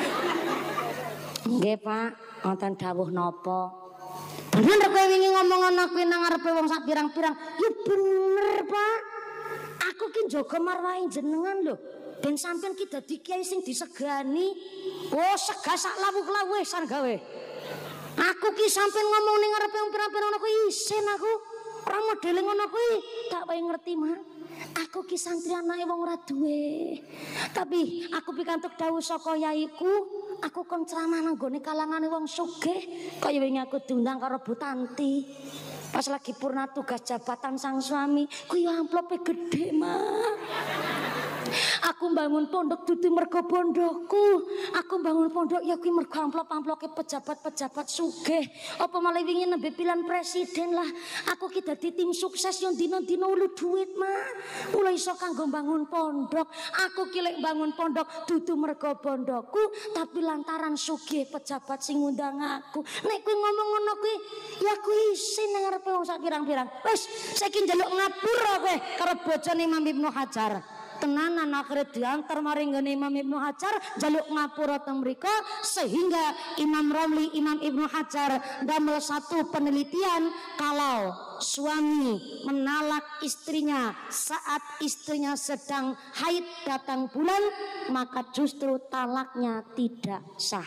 Nggih, Pak. Wonten dawuh napa? Bener kowe wingi ngomong ana kuwi nang ngarepe wong sak pirang-pirang. Ya bener, Pak. Aku ki njaga marwahe jenengan lho. ben sampean ki dadi kiai sing disegani. Oh sega sak lawuh-lawuh san gawe. Aku ki sampean ngomong ning ngarepe wong pira-pira ngono kuwi isin aku. Ora modele ngono kuwi gak wae ngerti mah. Aku ki santri anake wong ora duwe. Tapi aku pikantuk dawuh saka yaiku, aku kon ceramah nang gone kalangane wong sugih. Kaya wingi aku diundang karo Bu Tanti. Pas lagi purna tugas jabatan sang suami, kuwi amplope gede mah. Aku bangun pondok dudu mergo bondokku. Aku bangun pondok ya kuwi mergo amplop-amploke pejabat-pejabat sugih. Apa malah wingi nembe pilihan presiden lah. Aku ki dadi tim sukses yang dina-dina ulu duit mah. Mula iso kanggo bangun pondok. Aku ki lek bangun pondok dudu mergo bondokku, tapi lantaran sugih pejabat sing ngundang aku. Nek kuwi ngomong ngono kuwi ya kuwi isin nang ngarepe wong sak pirang-pirang. Wis saiki njaluk ngapura kowe karo bojone Imam Ibnu Hajar. Tenanan akhirnya diantar maring ngene Imam Ibnu Hajar jaluk ngapura teng mriko sehingga Imam Romli Imam Ibnu Hajar damel satu penelitian kalau suami menalak istrinya saat istrinya sedang haid datang bulan maka justru talaknya tidak sah.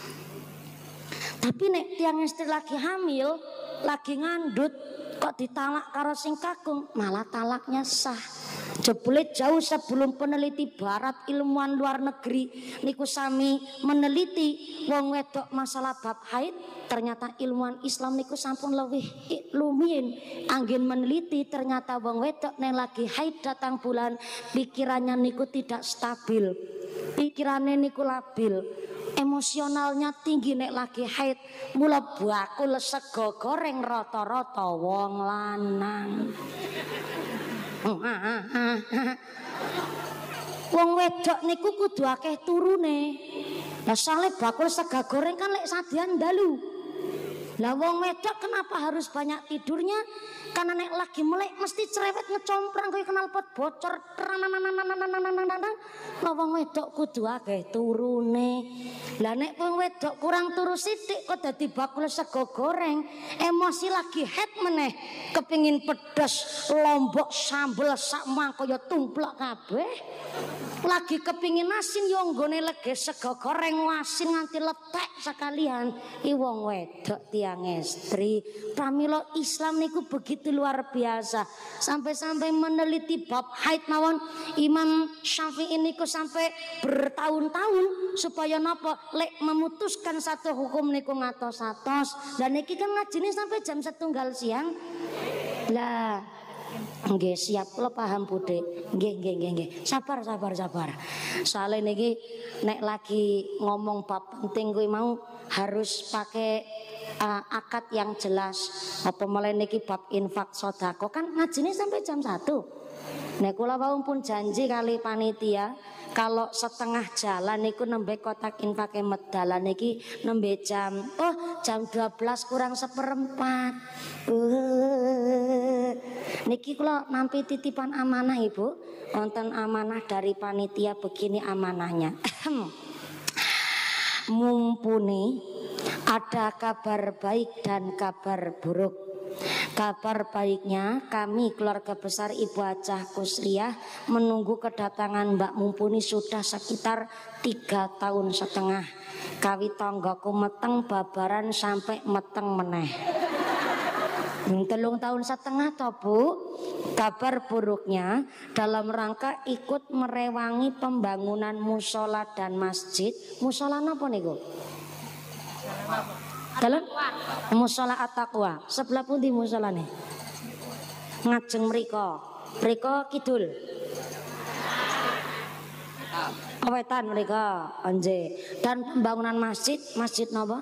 Tapi nek tiang istri lagi hamil lagi ngandut kok ditalak karo sing kakung malah talaknya sah. Jebule jauh sebelum peneliti barat ilmuwan luar negeri niku sami meneliti wong wedok masalah bab haid, ternyata ilmuwan Islam niku sampun lebih lumiyin anggen meneliti ternyata wong wedok nek lagi haid datang bulan pikirannya niku tidak stabil, pikirannya niku labil, emosionalnya tinggi nek lagi haid. Mula bakul sego goreng rata-rata wong lanang. Wong wedok niku kudu akeh turune. Lah sale bakul sega goreng kan lek sadian dalu. Lah wong wedok kenapa harus banyak tidurnya? Karena nek lagi melek mesti cerewet ngecomprang kaya kenal pot bocor. Lah wong wedok kudu akeh turune. Lah nek wong wedok kurang turu sithik kok dadi bakul sego goreng, emosi lagi head meneh, kepingin pedes, lombok sambel sak mangkaya tumplek kabeh. Lagi kepingin asin yo nggone lege sego goreng asin nganti letek sekalian. I wong wedok tiang estri. Pramila Islam niku begitu luar biasa. Sampai-sampai meneliti bab haid mawon Imam Syafi'i niku sampai bertahun-tahun supaya napa lek memutuskan satu hukum niku ngatos-atos. Dan niki kan ngajine sampai jam setunggal siang. Lah nggih siap kula paham Bude. Nggih nggih nggih nggih. Sabar sabar sabar. Soale niki nek lagi ngomong bab penting kuwi mau harus pakai uh, akad yang jelas. Apa mulai niki bab infak sedekah kan ngajine sampai jam satu. Nek kula wau pun janji kali panitia kalau setengah jalan niku nembe kotak infake medalan niki nembe jam oh jam dua belas kurang seperempat. Uh, niki kula nampi titipan amanah Ibu. Wonten amanah dari panitia begini amanahnya. Mumpuni ada kabar baik dan kabar buruk. Kabar baiknya kami keluarga besar Ibu Hajah Kusriah menunggu kedatangan Mbak Mumpuni sudah sekitar tiga tahun setengah. Kawi tonggoku meteng babaran sampai meteng meneh. Telung tahun setengah toh Bu. Kabar buruknya dalam rangka ikut merewangi pembangunan musola dan masjid. Musola napa niku? Dalam musola At-Taqwa. Sebelah pundi musolane? Ngajeng mriko. Mriko kidul. Wetan mriko, nggih. Dan pembangunan masjid, masjid napa?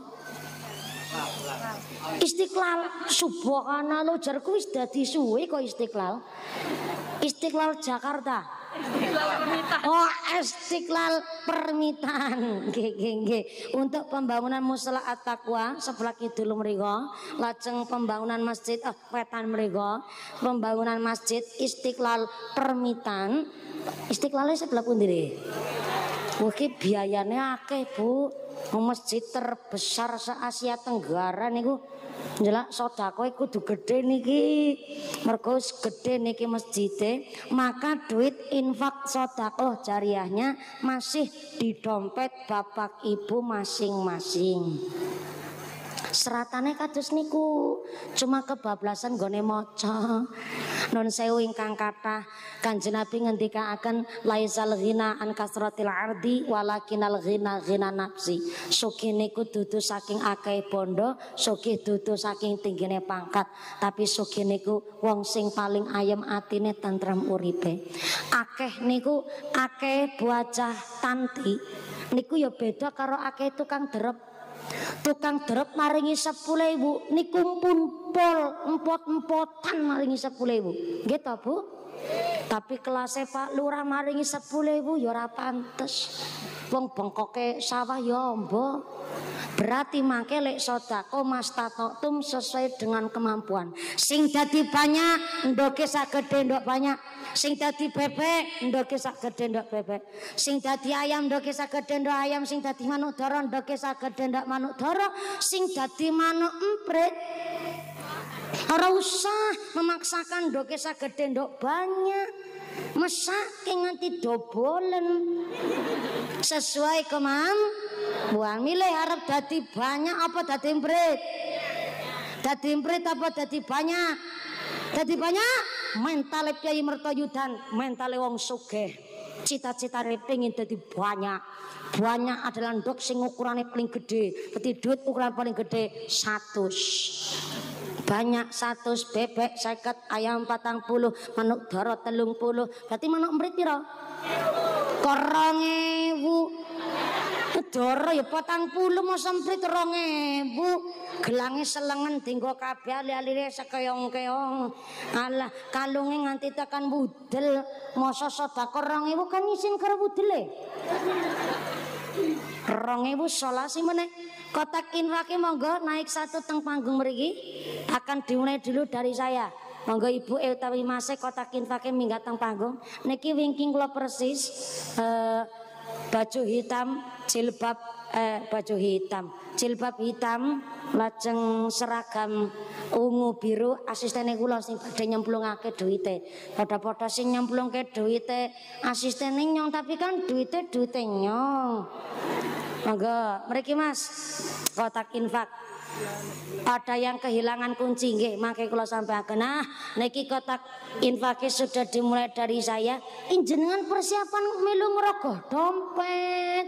Istiqlal. Subhanallah jarku wis dadi suwe kok Istiqlal. Istiqlal Jakarta. Oh, Istiqlal Permitan. Nggih nggih nggih. Untuk pembangunan musola At-Taqwa sebelah kidul mriko, lajeng pembangunan masjid eh, wetan mriko, pembangunan masjid Istiqlal Permitan. Istiqlale sebelah pundi? Oke biayane akeh Bu. Masjid terbesar se-Asia Tenggara niku. Jelak sedekah kudu gedhe niki. Mergo gedhe niki masjide, maka duit infak sedekah jariahnya masih di dompet bapak ibu masing-masing. Seratane kados niku cuma kebablasan gone maca. Nun sewu ingkang kathah Kanjeng Nabi ngendikaaken laisal ghina an kasratil ardi walakinal ghina ghina nafsi. Sugih niku dudu saking akeh bondo, sugih dudu saking tinggine pangkat, tapi sugih niku wong sing paling ayem atine tentrem uripe. Akeh niku akeh bocah tanti niku ya beda karo akeh tukang derep. Tukang derep maringi sepuluh ribu niku pun pol empot-empotan maringi sepuluh ribu nggih to Bu. Tapi kelasnya Pak Lurah maringi sepuluh ribu ya ora pantes. Wong bengkoke sawah ya amba. Berarti mangke lek sedekah mastata'tum sesuai dengan kemampuan. Sing dadi banyak ndoke sagede ndok banyak. Sing dadi bebek ndoke sagede ndok bebek. Sing dadi ayam ndoke sagede ndok ayam. Sing dadi manuk dara ndoke sagede ndok manuk dara. Sing dadi manuk emprit ora usah memaksakan ndoke sagede ndok banyak. Mesake nganti dobolen sesuai kemampuan. Milih arep dadi banyak apa dadi emprit? Dadi emprit apa dadi banyak? Dadi banyak mentale Kyai Mertoyudan, mentale wong sugih. Cita-citane pengin dadi banyak. Banyak adalah ndok sing ukurane paling gede. Peti duit ukuran paling gede seratus. Banyak satu bebek seket, ayam patang puluh, manuk dara telung puluh. Berarti manuk emprit pira? Korong ewu. Dara ya patang puluh, masa emprit rong ewu. Gelange selengen dinggo kabeh ali-aline sekeong-keong. Alah kalunge nganti tekan wudel. Masa sedekah rong ewu kan isin karo wudele. rong ewu solasi meneh. Kotak infake monggo naik satu teng panggung mriki. Akan dimulai dulu dari saya. Monggo Ibu utawi Mas kotak infake minggat teng panggung. Niki wingking kula persis eh, baju hitam, jilbab eh, baju hitam, jilbab hitam, lajeng seragam ungu biru. Asistene kula sing badhe nyemplungake duwite. Padha-padha sing nyemplungke duwite asistene nyong, tapi kan duwite duwite nyong. Monggo mriki Mas kotak infak. Ada yang kehilangan kunci nggih, mangke kula sampaikan. Nah, niki kotak infake sudah dimulai dari saya. Injenengan persiapan melu ngerogoh dompet.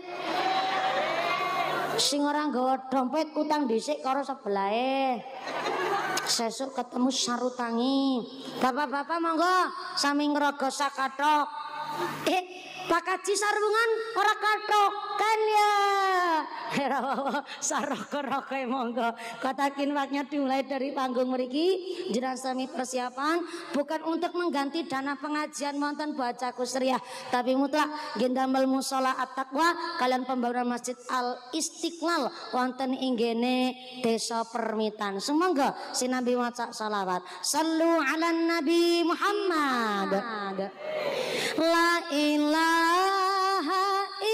Sing ora nggawa dompet utang dhisik karo sebelahe. Sesuk ketemu sarutangi. Bapak-bapak monggo sami ngerogoh sakathok. Eh, Pak Kaji sarungan ora kathok kan ya. Saroko-roko monggo. Kotak infaknya dimulai dari panggung mriki. Jenengan sami persiapan bukan untuk mengganti dana pengajian wonten baca kusriyah, tapi mutlak gendamel mushola at-taqwa kalian pembangunan Masjid Al Istiqlal wonten inggene Desa Permitan. Semoga sinambi maca salawat. Sallu ala Nabi Muhammad. La ilaha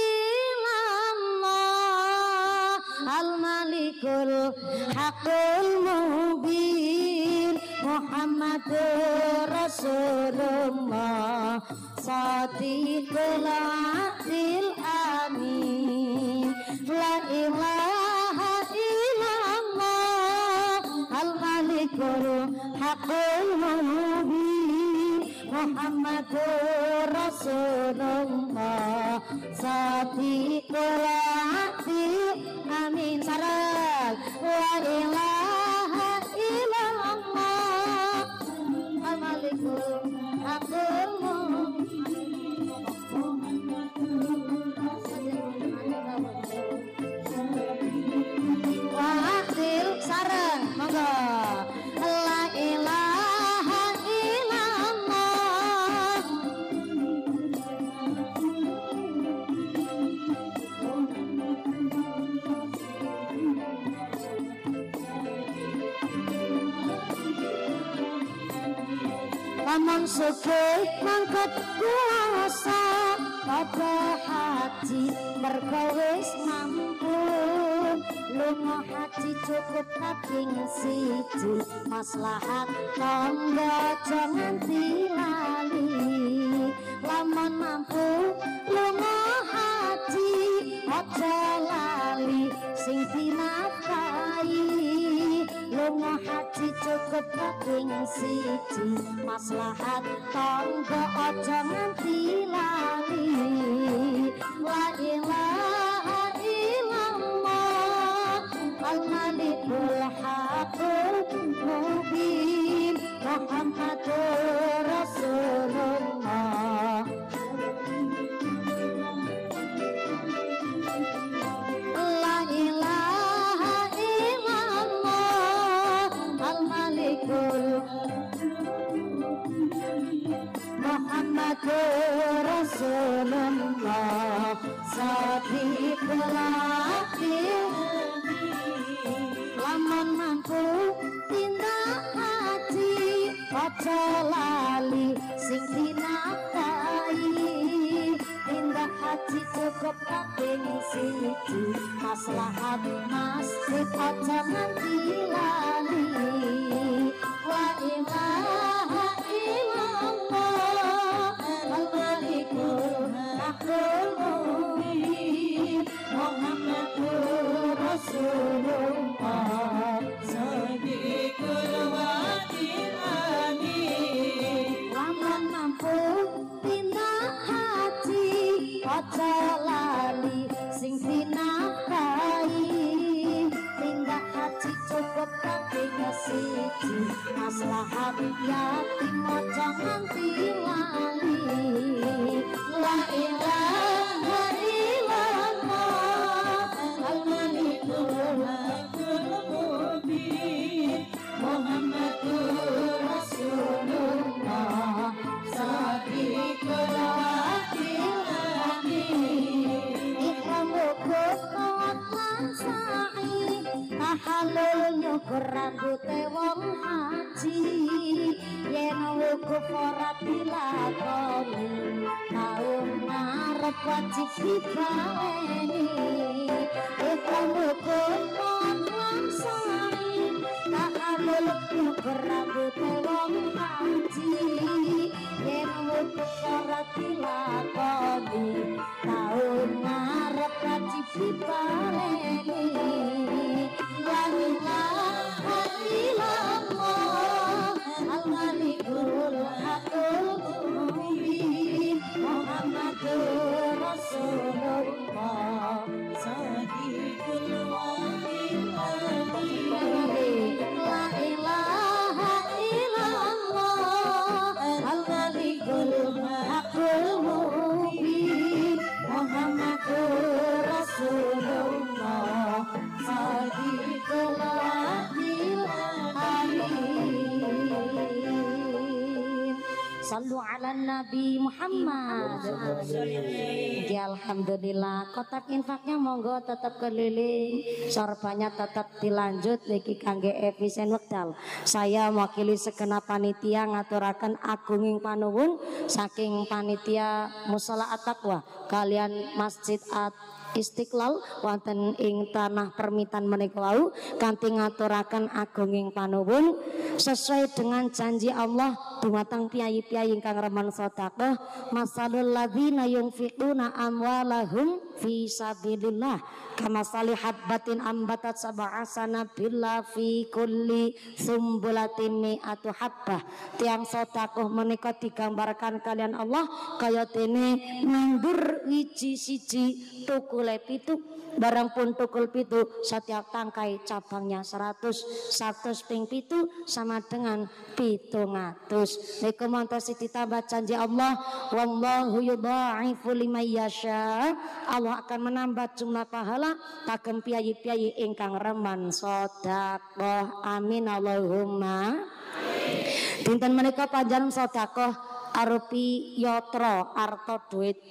illallah al-malikul haqqul mubin Muhammadur Rasulullah sadiqul adil amin. La ilaha illallah al-malikul haqqul mubin Muhammadur Rasulullah sadiqul adil amin. Sarang la ilaha illallah al-malikul haqqul mubin wa adil. Sarang monggo la ilaha Paman sugih mangkat kuasa padha haji mergo wis mampu lunga haji cukup kaping siji maslahat tangga jangan dilali lamun mampu lunga haji aja lali sing dinafkahi lunga haji cukup kaping siji maslahat tangga aja nganti lali la ilaha illallah al-malikul haqqul mubin Muhammadur Rasulullah la ilaha illallah al-malikul Muhammadur Rasulullah sadiqul akhir lamun mampu tindak haji aja lali sing dinafkahi tindak haji cukup kaping siji maslahat masjid aja nganti lali la ilaha illallah al-malikul haqqul mubin Muhammadur Rasulullah sadiqul wa'dil amin lamun mampu tindak haji aja lali sing dinafkahi tindak haji cukup kaping siji maslahat yatim aja nganti lali la ilaha illallah al-malikul haqqul mubin Muhammadur Rasulullah sadiqul wa'dil amin ikhram wukuf kawat lan sa'i tahalul nyukur rambute wong haji yen wukuf ora dilakoni taun ngarep wajib dibaleni ikhram wukuf kawat lan sa'i tahalul nyukur rambute wong haji yen wukuf ora dilakoni taun ngarep wajib dibaleni la ilaha illallah al-malikul haqqul mubin Muhammadur Rasulullah sadiqul wa'dil amin la ilaha illallah al-malikul haqqul mubin Muhammadur Rasulullah sadiqul wa'dil amin sallu ala Nabi Muhammad ya alhamdulillah kotak infaknya monggo tetap keliling sorbannya tetap dilanjut niki kangge efisien wekdal saya mewakili segenap panitia ngaturaken agunging panuwun saking panitia Mushola At-Taqwa kalian Masjid At Istiqlal wonten ing tanah permitan menika wau kanthi ngaturaken agunging panuwun sesuai dengan janji Allah dumateng piyayi-piyayi ingkang remen sedekah masalul ladzina yunfiquna amwalahum fi sabilillah kama salihabbatin ambatat sab'a sanabila fi kulli sumbulatin mi'atu habbah tiang sedekah menika digambarkan kalian Allah kaya dene nandur wiji siji tukule pitu barang pun tukul pitu setiap tangkai cabangnya seratus seratus ping pitu sama dengan pitung atus niku montos ditambah janji Allah wallahu yudha'ifu liman yasha Allah akan menambah jumlah pahala kagem piyayi-piyayi ingkang remen sedekah amin Allahumma dinten menika panjenengan sedekah arupi yatra arta duit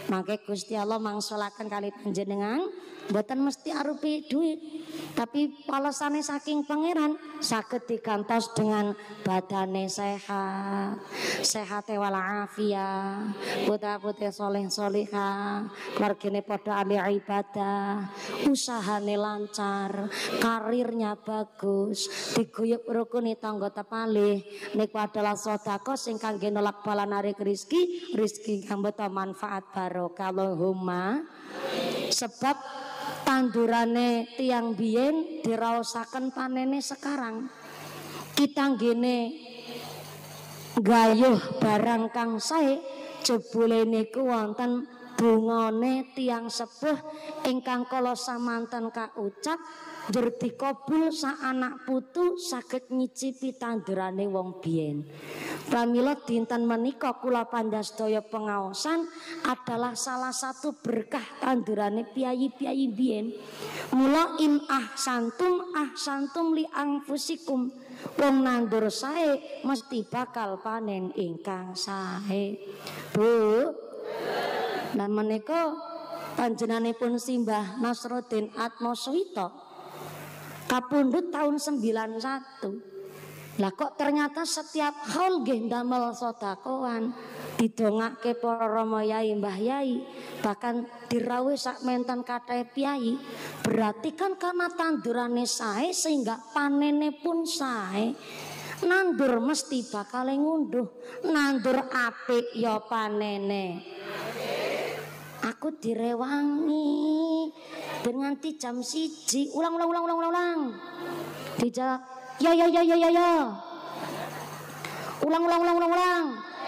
Mangke Gusti Allah mangsulaken kali panjenengan mboten mesti arupi duit, tapi palesane saking pangeran saged digantos dengan badane sehat, sehat walafiat, putra-putri soleh solihah, keluargane padha ahli ibadah, usahane lancar, karirnya bagus, diguyub rukuni tangga tepalih, niku adalah sedekah sing kangge nolak bala narik rezeki, rezeki kang beto manfaat barokah. Allahumma. Sebab tandurane tiang biyen diraosaken panene sekarang. Kita nggene gayuh barang kang sae jebule niku wonten bungane tiang sepuh ingkang kala samanten kaucap njur dikabul sak anak putu saged nyicipi tandurane wong biyen. Pramila dinten menika kula pandhastaya pengaosan adalah salah satu berkah tandurane piyayi-piyayi biyen. Mula in ahsantum ahsantum li anfusikum. Wong nandur sae mesti bakal panen ingkang sae. Bu. Lah menika panjenenganipun simbah Nasruddin Atmoswito kapundhut tahun sembilan satu. Lah kok ternyata setiap haul nggih ndamel sedekahan, didongake para rama yai mbah yai, bahkan dirawuh sak menten kathah piyai. Berarti kan karena tandurane sae sehingga panene pun sae. Nandur mesti bakal ngunduh, nandur apik ya panene. Aku direwangi dengan ti jam siji, ulang ulang ulang ulang ulang ulang. Dijawab, ya ya ya ya ya ya. Ulang ulang ulang ulang ulang.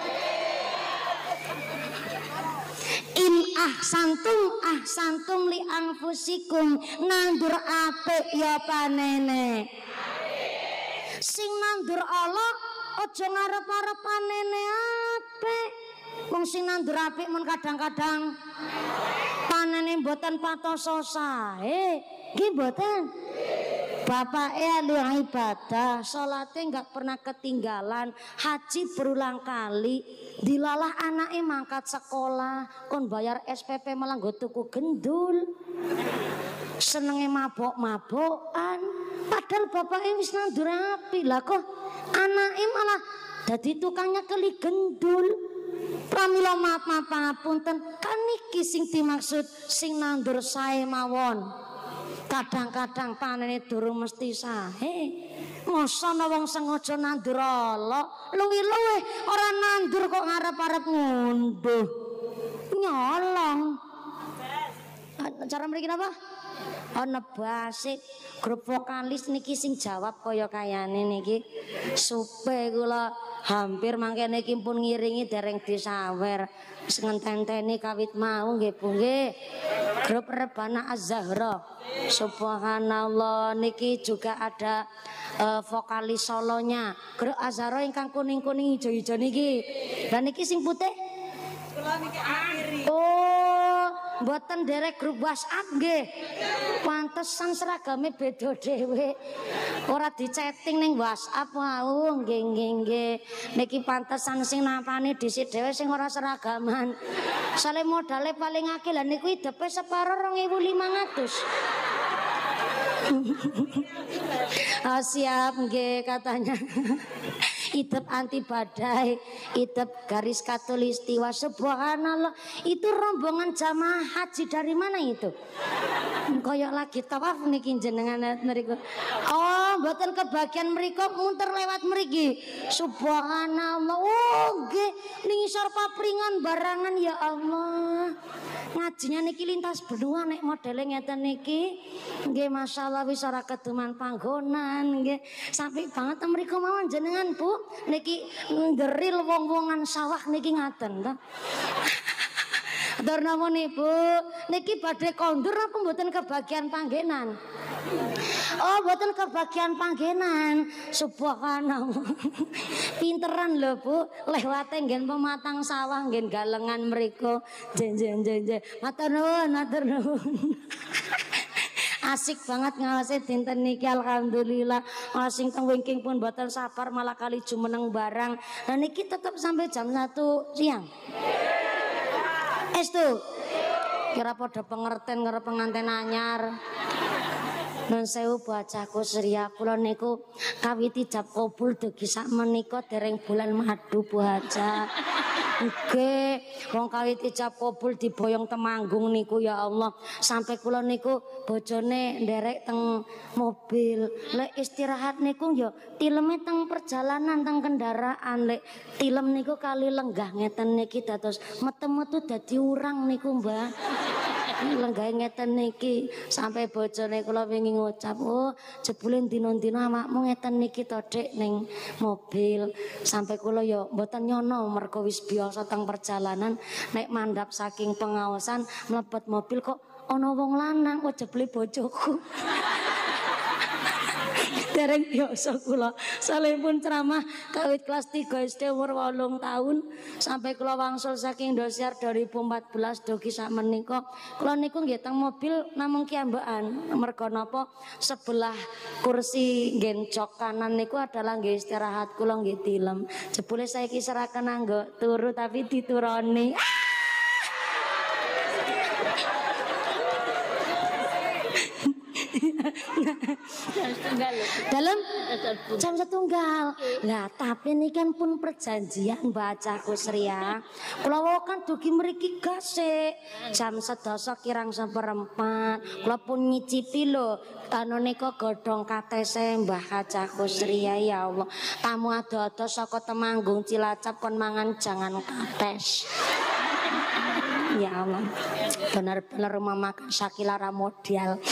In ahsantum ahsantum li anfusikum, nandur apik ya panene. Sing nandur Allah aja ngarep-arep panene apik. Wong sing nandur apik men kadang-kadang panene mboten patoso sae. Nggih mboten. Bapake ahli ibadah, salate enggak pernah ketinggalan, haji berulang kali, dilalah anake mangkat sekolah, kon bayar S P P malah nggo tuku gendul. Senenge mabok-mabokan, padahal bapake wis nandur apik. Lah kok anake malah dadi tukangnya keli gendul. Pramila maaf maaf pangapunten, kan niki sing dimaksud sing nandur sae mawon. Kadang-kadang panene durung mesti sae. Mosok ana wong sengaja nandur ala, luwi-luwi ora nandur kok ngarep-arep ngunduh. Nyolong. Cara mriki napa? Ana basik grup vokalis niki sing jawab kaya kayane niki. Supe kula hampir mangkene iki pun ngiringi dereng disawer. Wis ngenteni kawit mau nggih Bu nggih. Grup Rebana Az-Zahra. Subhanallah niki juga ada uh, vokalis solonya. Grup Az-Zahra ingkang kuning-kuning ijo-ijo niki. Dan niki sing putih. Kula niki akhiri. Oh, mboten derek grup WhatsApp nggih. Pantesan seragame beda dhewe. Ora di-chatting ning WhatsApp wau nggih nggih nggih. Niki pantesan sing nampani dhisik dhewe sing ora seragaman. Sale modale paling akeh lha niku idepe separo dua ribu lima ratus. Oh, siap nggih katanya. Idep anti badai, idep garis katulistiwa. Subhanallah, itu rombongan jamaah haji dari mana itu? Koyok lagi tawaf niki jenengan mriku. Oh, mboten kebagian mriku munter lewat mriki. Subhanallah. Oh, nggih ning isor papringan barangan ya Allah. Ngajinya niki lintas benua nek modele ngeten niki. Nggih masyaallah wis ora keduman panggonan nggih. Sampai banget mriku mawon jenengan Bu. Niki nderil wong-wongan sawah niki ngaten ta. Atur nuwun Ibu, niki badhe kondur apa mboten kebagian panggenan? Oh, mboten kebagian panggenan. Subhanallah. Pinteran lho Bu, lewate nggen pematang sawah nggen galengan mriku. Jen jen jen jen. Matur nuwun, matur nuwun. Asik banget ngawase dinten niki alhamdulillah. Sing teng wingking pun mboten sabar malah kali jumeneng barang. Nah niki tetap sampai jam satu siang. Estu. Kira padha pengerten karo pengantin anyar. Nun sewu bocahku Surya, kula niku kawit ijab kabul dugi sak menika dereng bulan madu Bu Haja. Nggih, wong kawit ijab kabul diboyong Temanggung niku ya Allah. Sampai kula niku bojone nderek teng mobil. Lek istirahat niku ya tileme teng perjalanan teng kendaraan. Lek tilem niku kali lenggah ngeten niki dados metu-metu dadi urang niku, Mbah. Lenggah ngeten niki sampai bojone kula wingi ngucap, "Oh, jebule dina-dina awakmu ngeten niki to, Dik, ning mobil." Sampai kula ya mboten nyono mergo wis biasa teng perjalanan nek mandhap saking pengawasan mlebet mobil kok ana wong lanang, kok jebule bojoku. Dereng biasa kula salehipun ceramah kawit kelas tiga S D umur wolung tahun sampai kula wangsul saking Indosiar dua ribu empat belas dugi sak menika kula niku nggih teng mobil namung kiambekan merga napa sebelah kursi gencok kanan niku adalah nggih istirahat kula nggih tilem jebule saiki seraken anggo turu tapi dituroni. Dalam jam setunggal lah tapi ini kan pun perjanjian bacaku Surya kula kan dugi mriki gasik jam sedasa kirang seperempat kula pun nyicipi lho anu nika godhong katese Mbah Kacaku Surya ya Allah tamu ado-ado saka Temanggung Cilacap kon mangan jangan kates. Ya Allah benar-benar rumah makan Sakilara modal.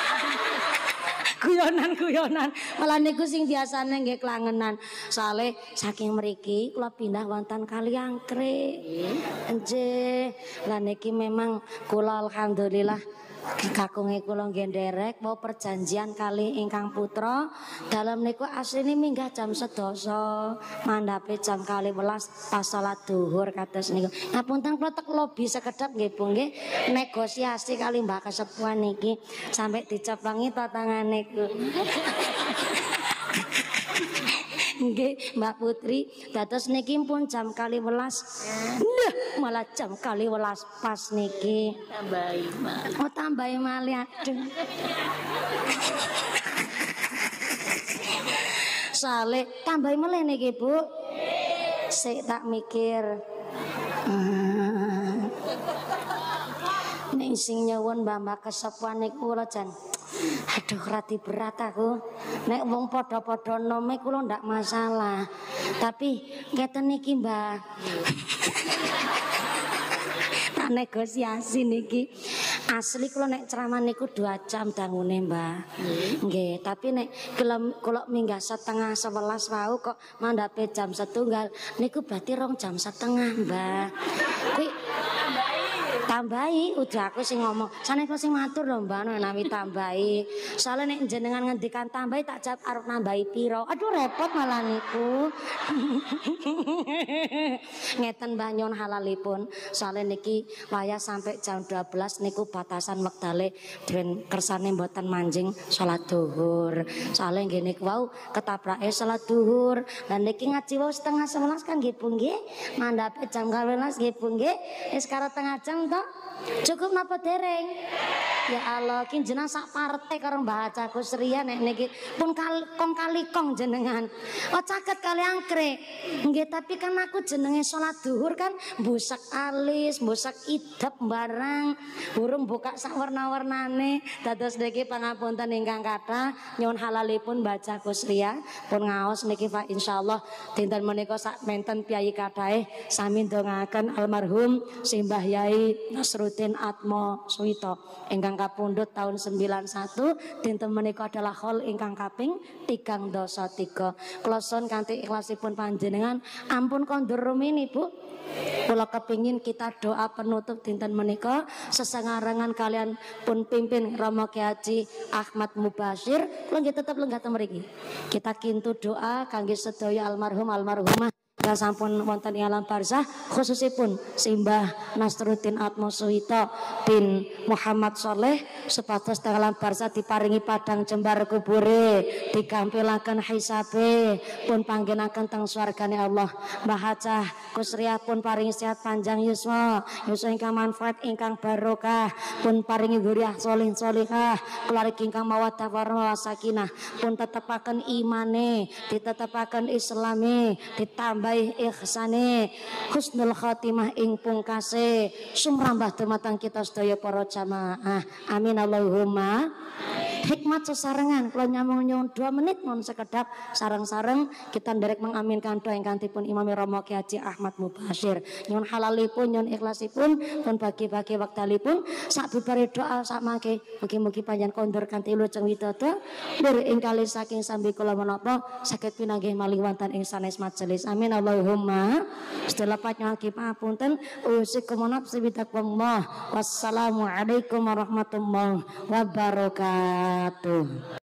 Guyonan-guyonan malah niku sing biasane nggih klangenan sale saking mriki kula pindah wonten Kaliangkrik nggih lan niki memang kula alhamdulillah kakunge kula nggih nderek mau perjanjian kali ingkang putra dalam niku asline minggah jam sedasa mandhape jam kali welas pas salat zuhur kados niku ngapunten kula tek lobi sekedap nggih Bu nggih negosiasi kali Mbah Kasepuhan niki sampai diceplangi tatangane ku nggih Mbak Putri dados niki pun jam kali welas nah, malah jam kali welas pas niki tambahi malih oh tambahi malih aduh sale tambahi malih niki Bu sik tak mikir hmm. Ning sing nyuwun Mbak Kasepuhan niku kula jan aduh rati berat aku nek wong padha-padha nome kula ndak masalah tapi ngeten niki Mbah tak negosiasi niki asli kula nek ceramah niku dua jam dangune Mbah nggih tapi nek kula minggah setengah sebelas wau kok mandhape jam setunggal niku berarti rong jam setengah Mbah kuwi tambahi udah aku sing ngomong sana aku sing matur lho Mbak nawi tambahi soalnya nek jenengan ngendikan tambahi tak jawab arep nambahi piro aduh repot malah niku ngeten Mbah nyon halalipun soalnya niki wayah sampai jam dua belas niku batasan wektale den kersane mboten manjing salat zuhur soalnya nggih niku wau ketabrake salat zuhur lan niki ngaji wau setengah sebelas kan nggih Bu nggih mandhape jam kawelas nggih Bu nggih wis karo tengah jam to cukup napa dereng ya Allah ki jenengan sak partai karo Mbah Kacaku Surya nek niki pun kal kong kali kong jenengan oh caket Kaliangkrik nggih tapi kan aku jenenge salat zuhur kan mbusak alis mbusak idep barang burung buka sak warna-warnane dados niki pangapunten ingkang kathah nyuwun halalipun Mbah Kacaku Surya pun ngaos niki Pak insyaallah dinten menika sak menten piyai kathahe sami ndongaaken almarhum Simbah Yai Nasruddin Atmo Suwito ingkang kapundhut tahun sembilan satu dinten menika adalah hol ingkang kaping tigang dasa tiga kloson kanthi ikhlasipun panjenengan ampun kondur rumini Bu kula kepingin kita doa penutup dinten menika sesengarangan kalian pun pimpin Romo Kyai Haji Ahmad Mubashir kula nggih tetep lenggah teng mriki kita kintu doa kangge sedaya almarhum almarhumah ya sampun wonten ing alam barzah khususipun Simbah Nasruddin Atmosuhito bin Muhammad Soleh supados teng alam barzah diparingi padang jembar kubure dikampilaken hisabe pun panggenaken teng swargane Allah. Mbah Hajah Kusriah pun paringi sehat panjang yuswa yuswa ingkang manfaat ingkang barokah pun paringi dzurriah sholih sholihah keluarga ingkang mawaddah warahmah sakinah pun tetepaken imane ditetepaken islame ditambahi ihsane husnul khatimah ing pungkase sumrambah dumateng kita sedaya para jamaah amin Allahumma. Hikmat sesarengan kalau nyamung nyuwun dua menit mohon sekedap sareng-sareng kita nderek mengaminkan doa ingkang dipun imami Romo Ki Haji Ahmad Mubashir nyuwun halalipun nyuwun ikhlasipun pun bagi-bagi wektalipun sak bubare doa sak mangke mugi-mugi panjenengan kondur kanthi lujeng widodo ndur ing kalih saking sambi kula menapa saged pinanggih malih wonten ing sanes majelis amin Allahumma. Setelah panjenengan papunten usikum nafsi bitaqwallah wassalamu alaikum warahmatullahi wabarakatuh.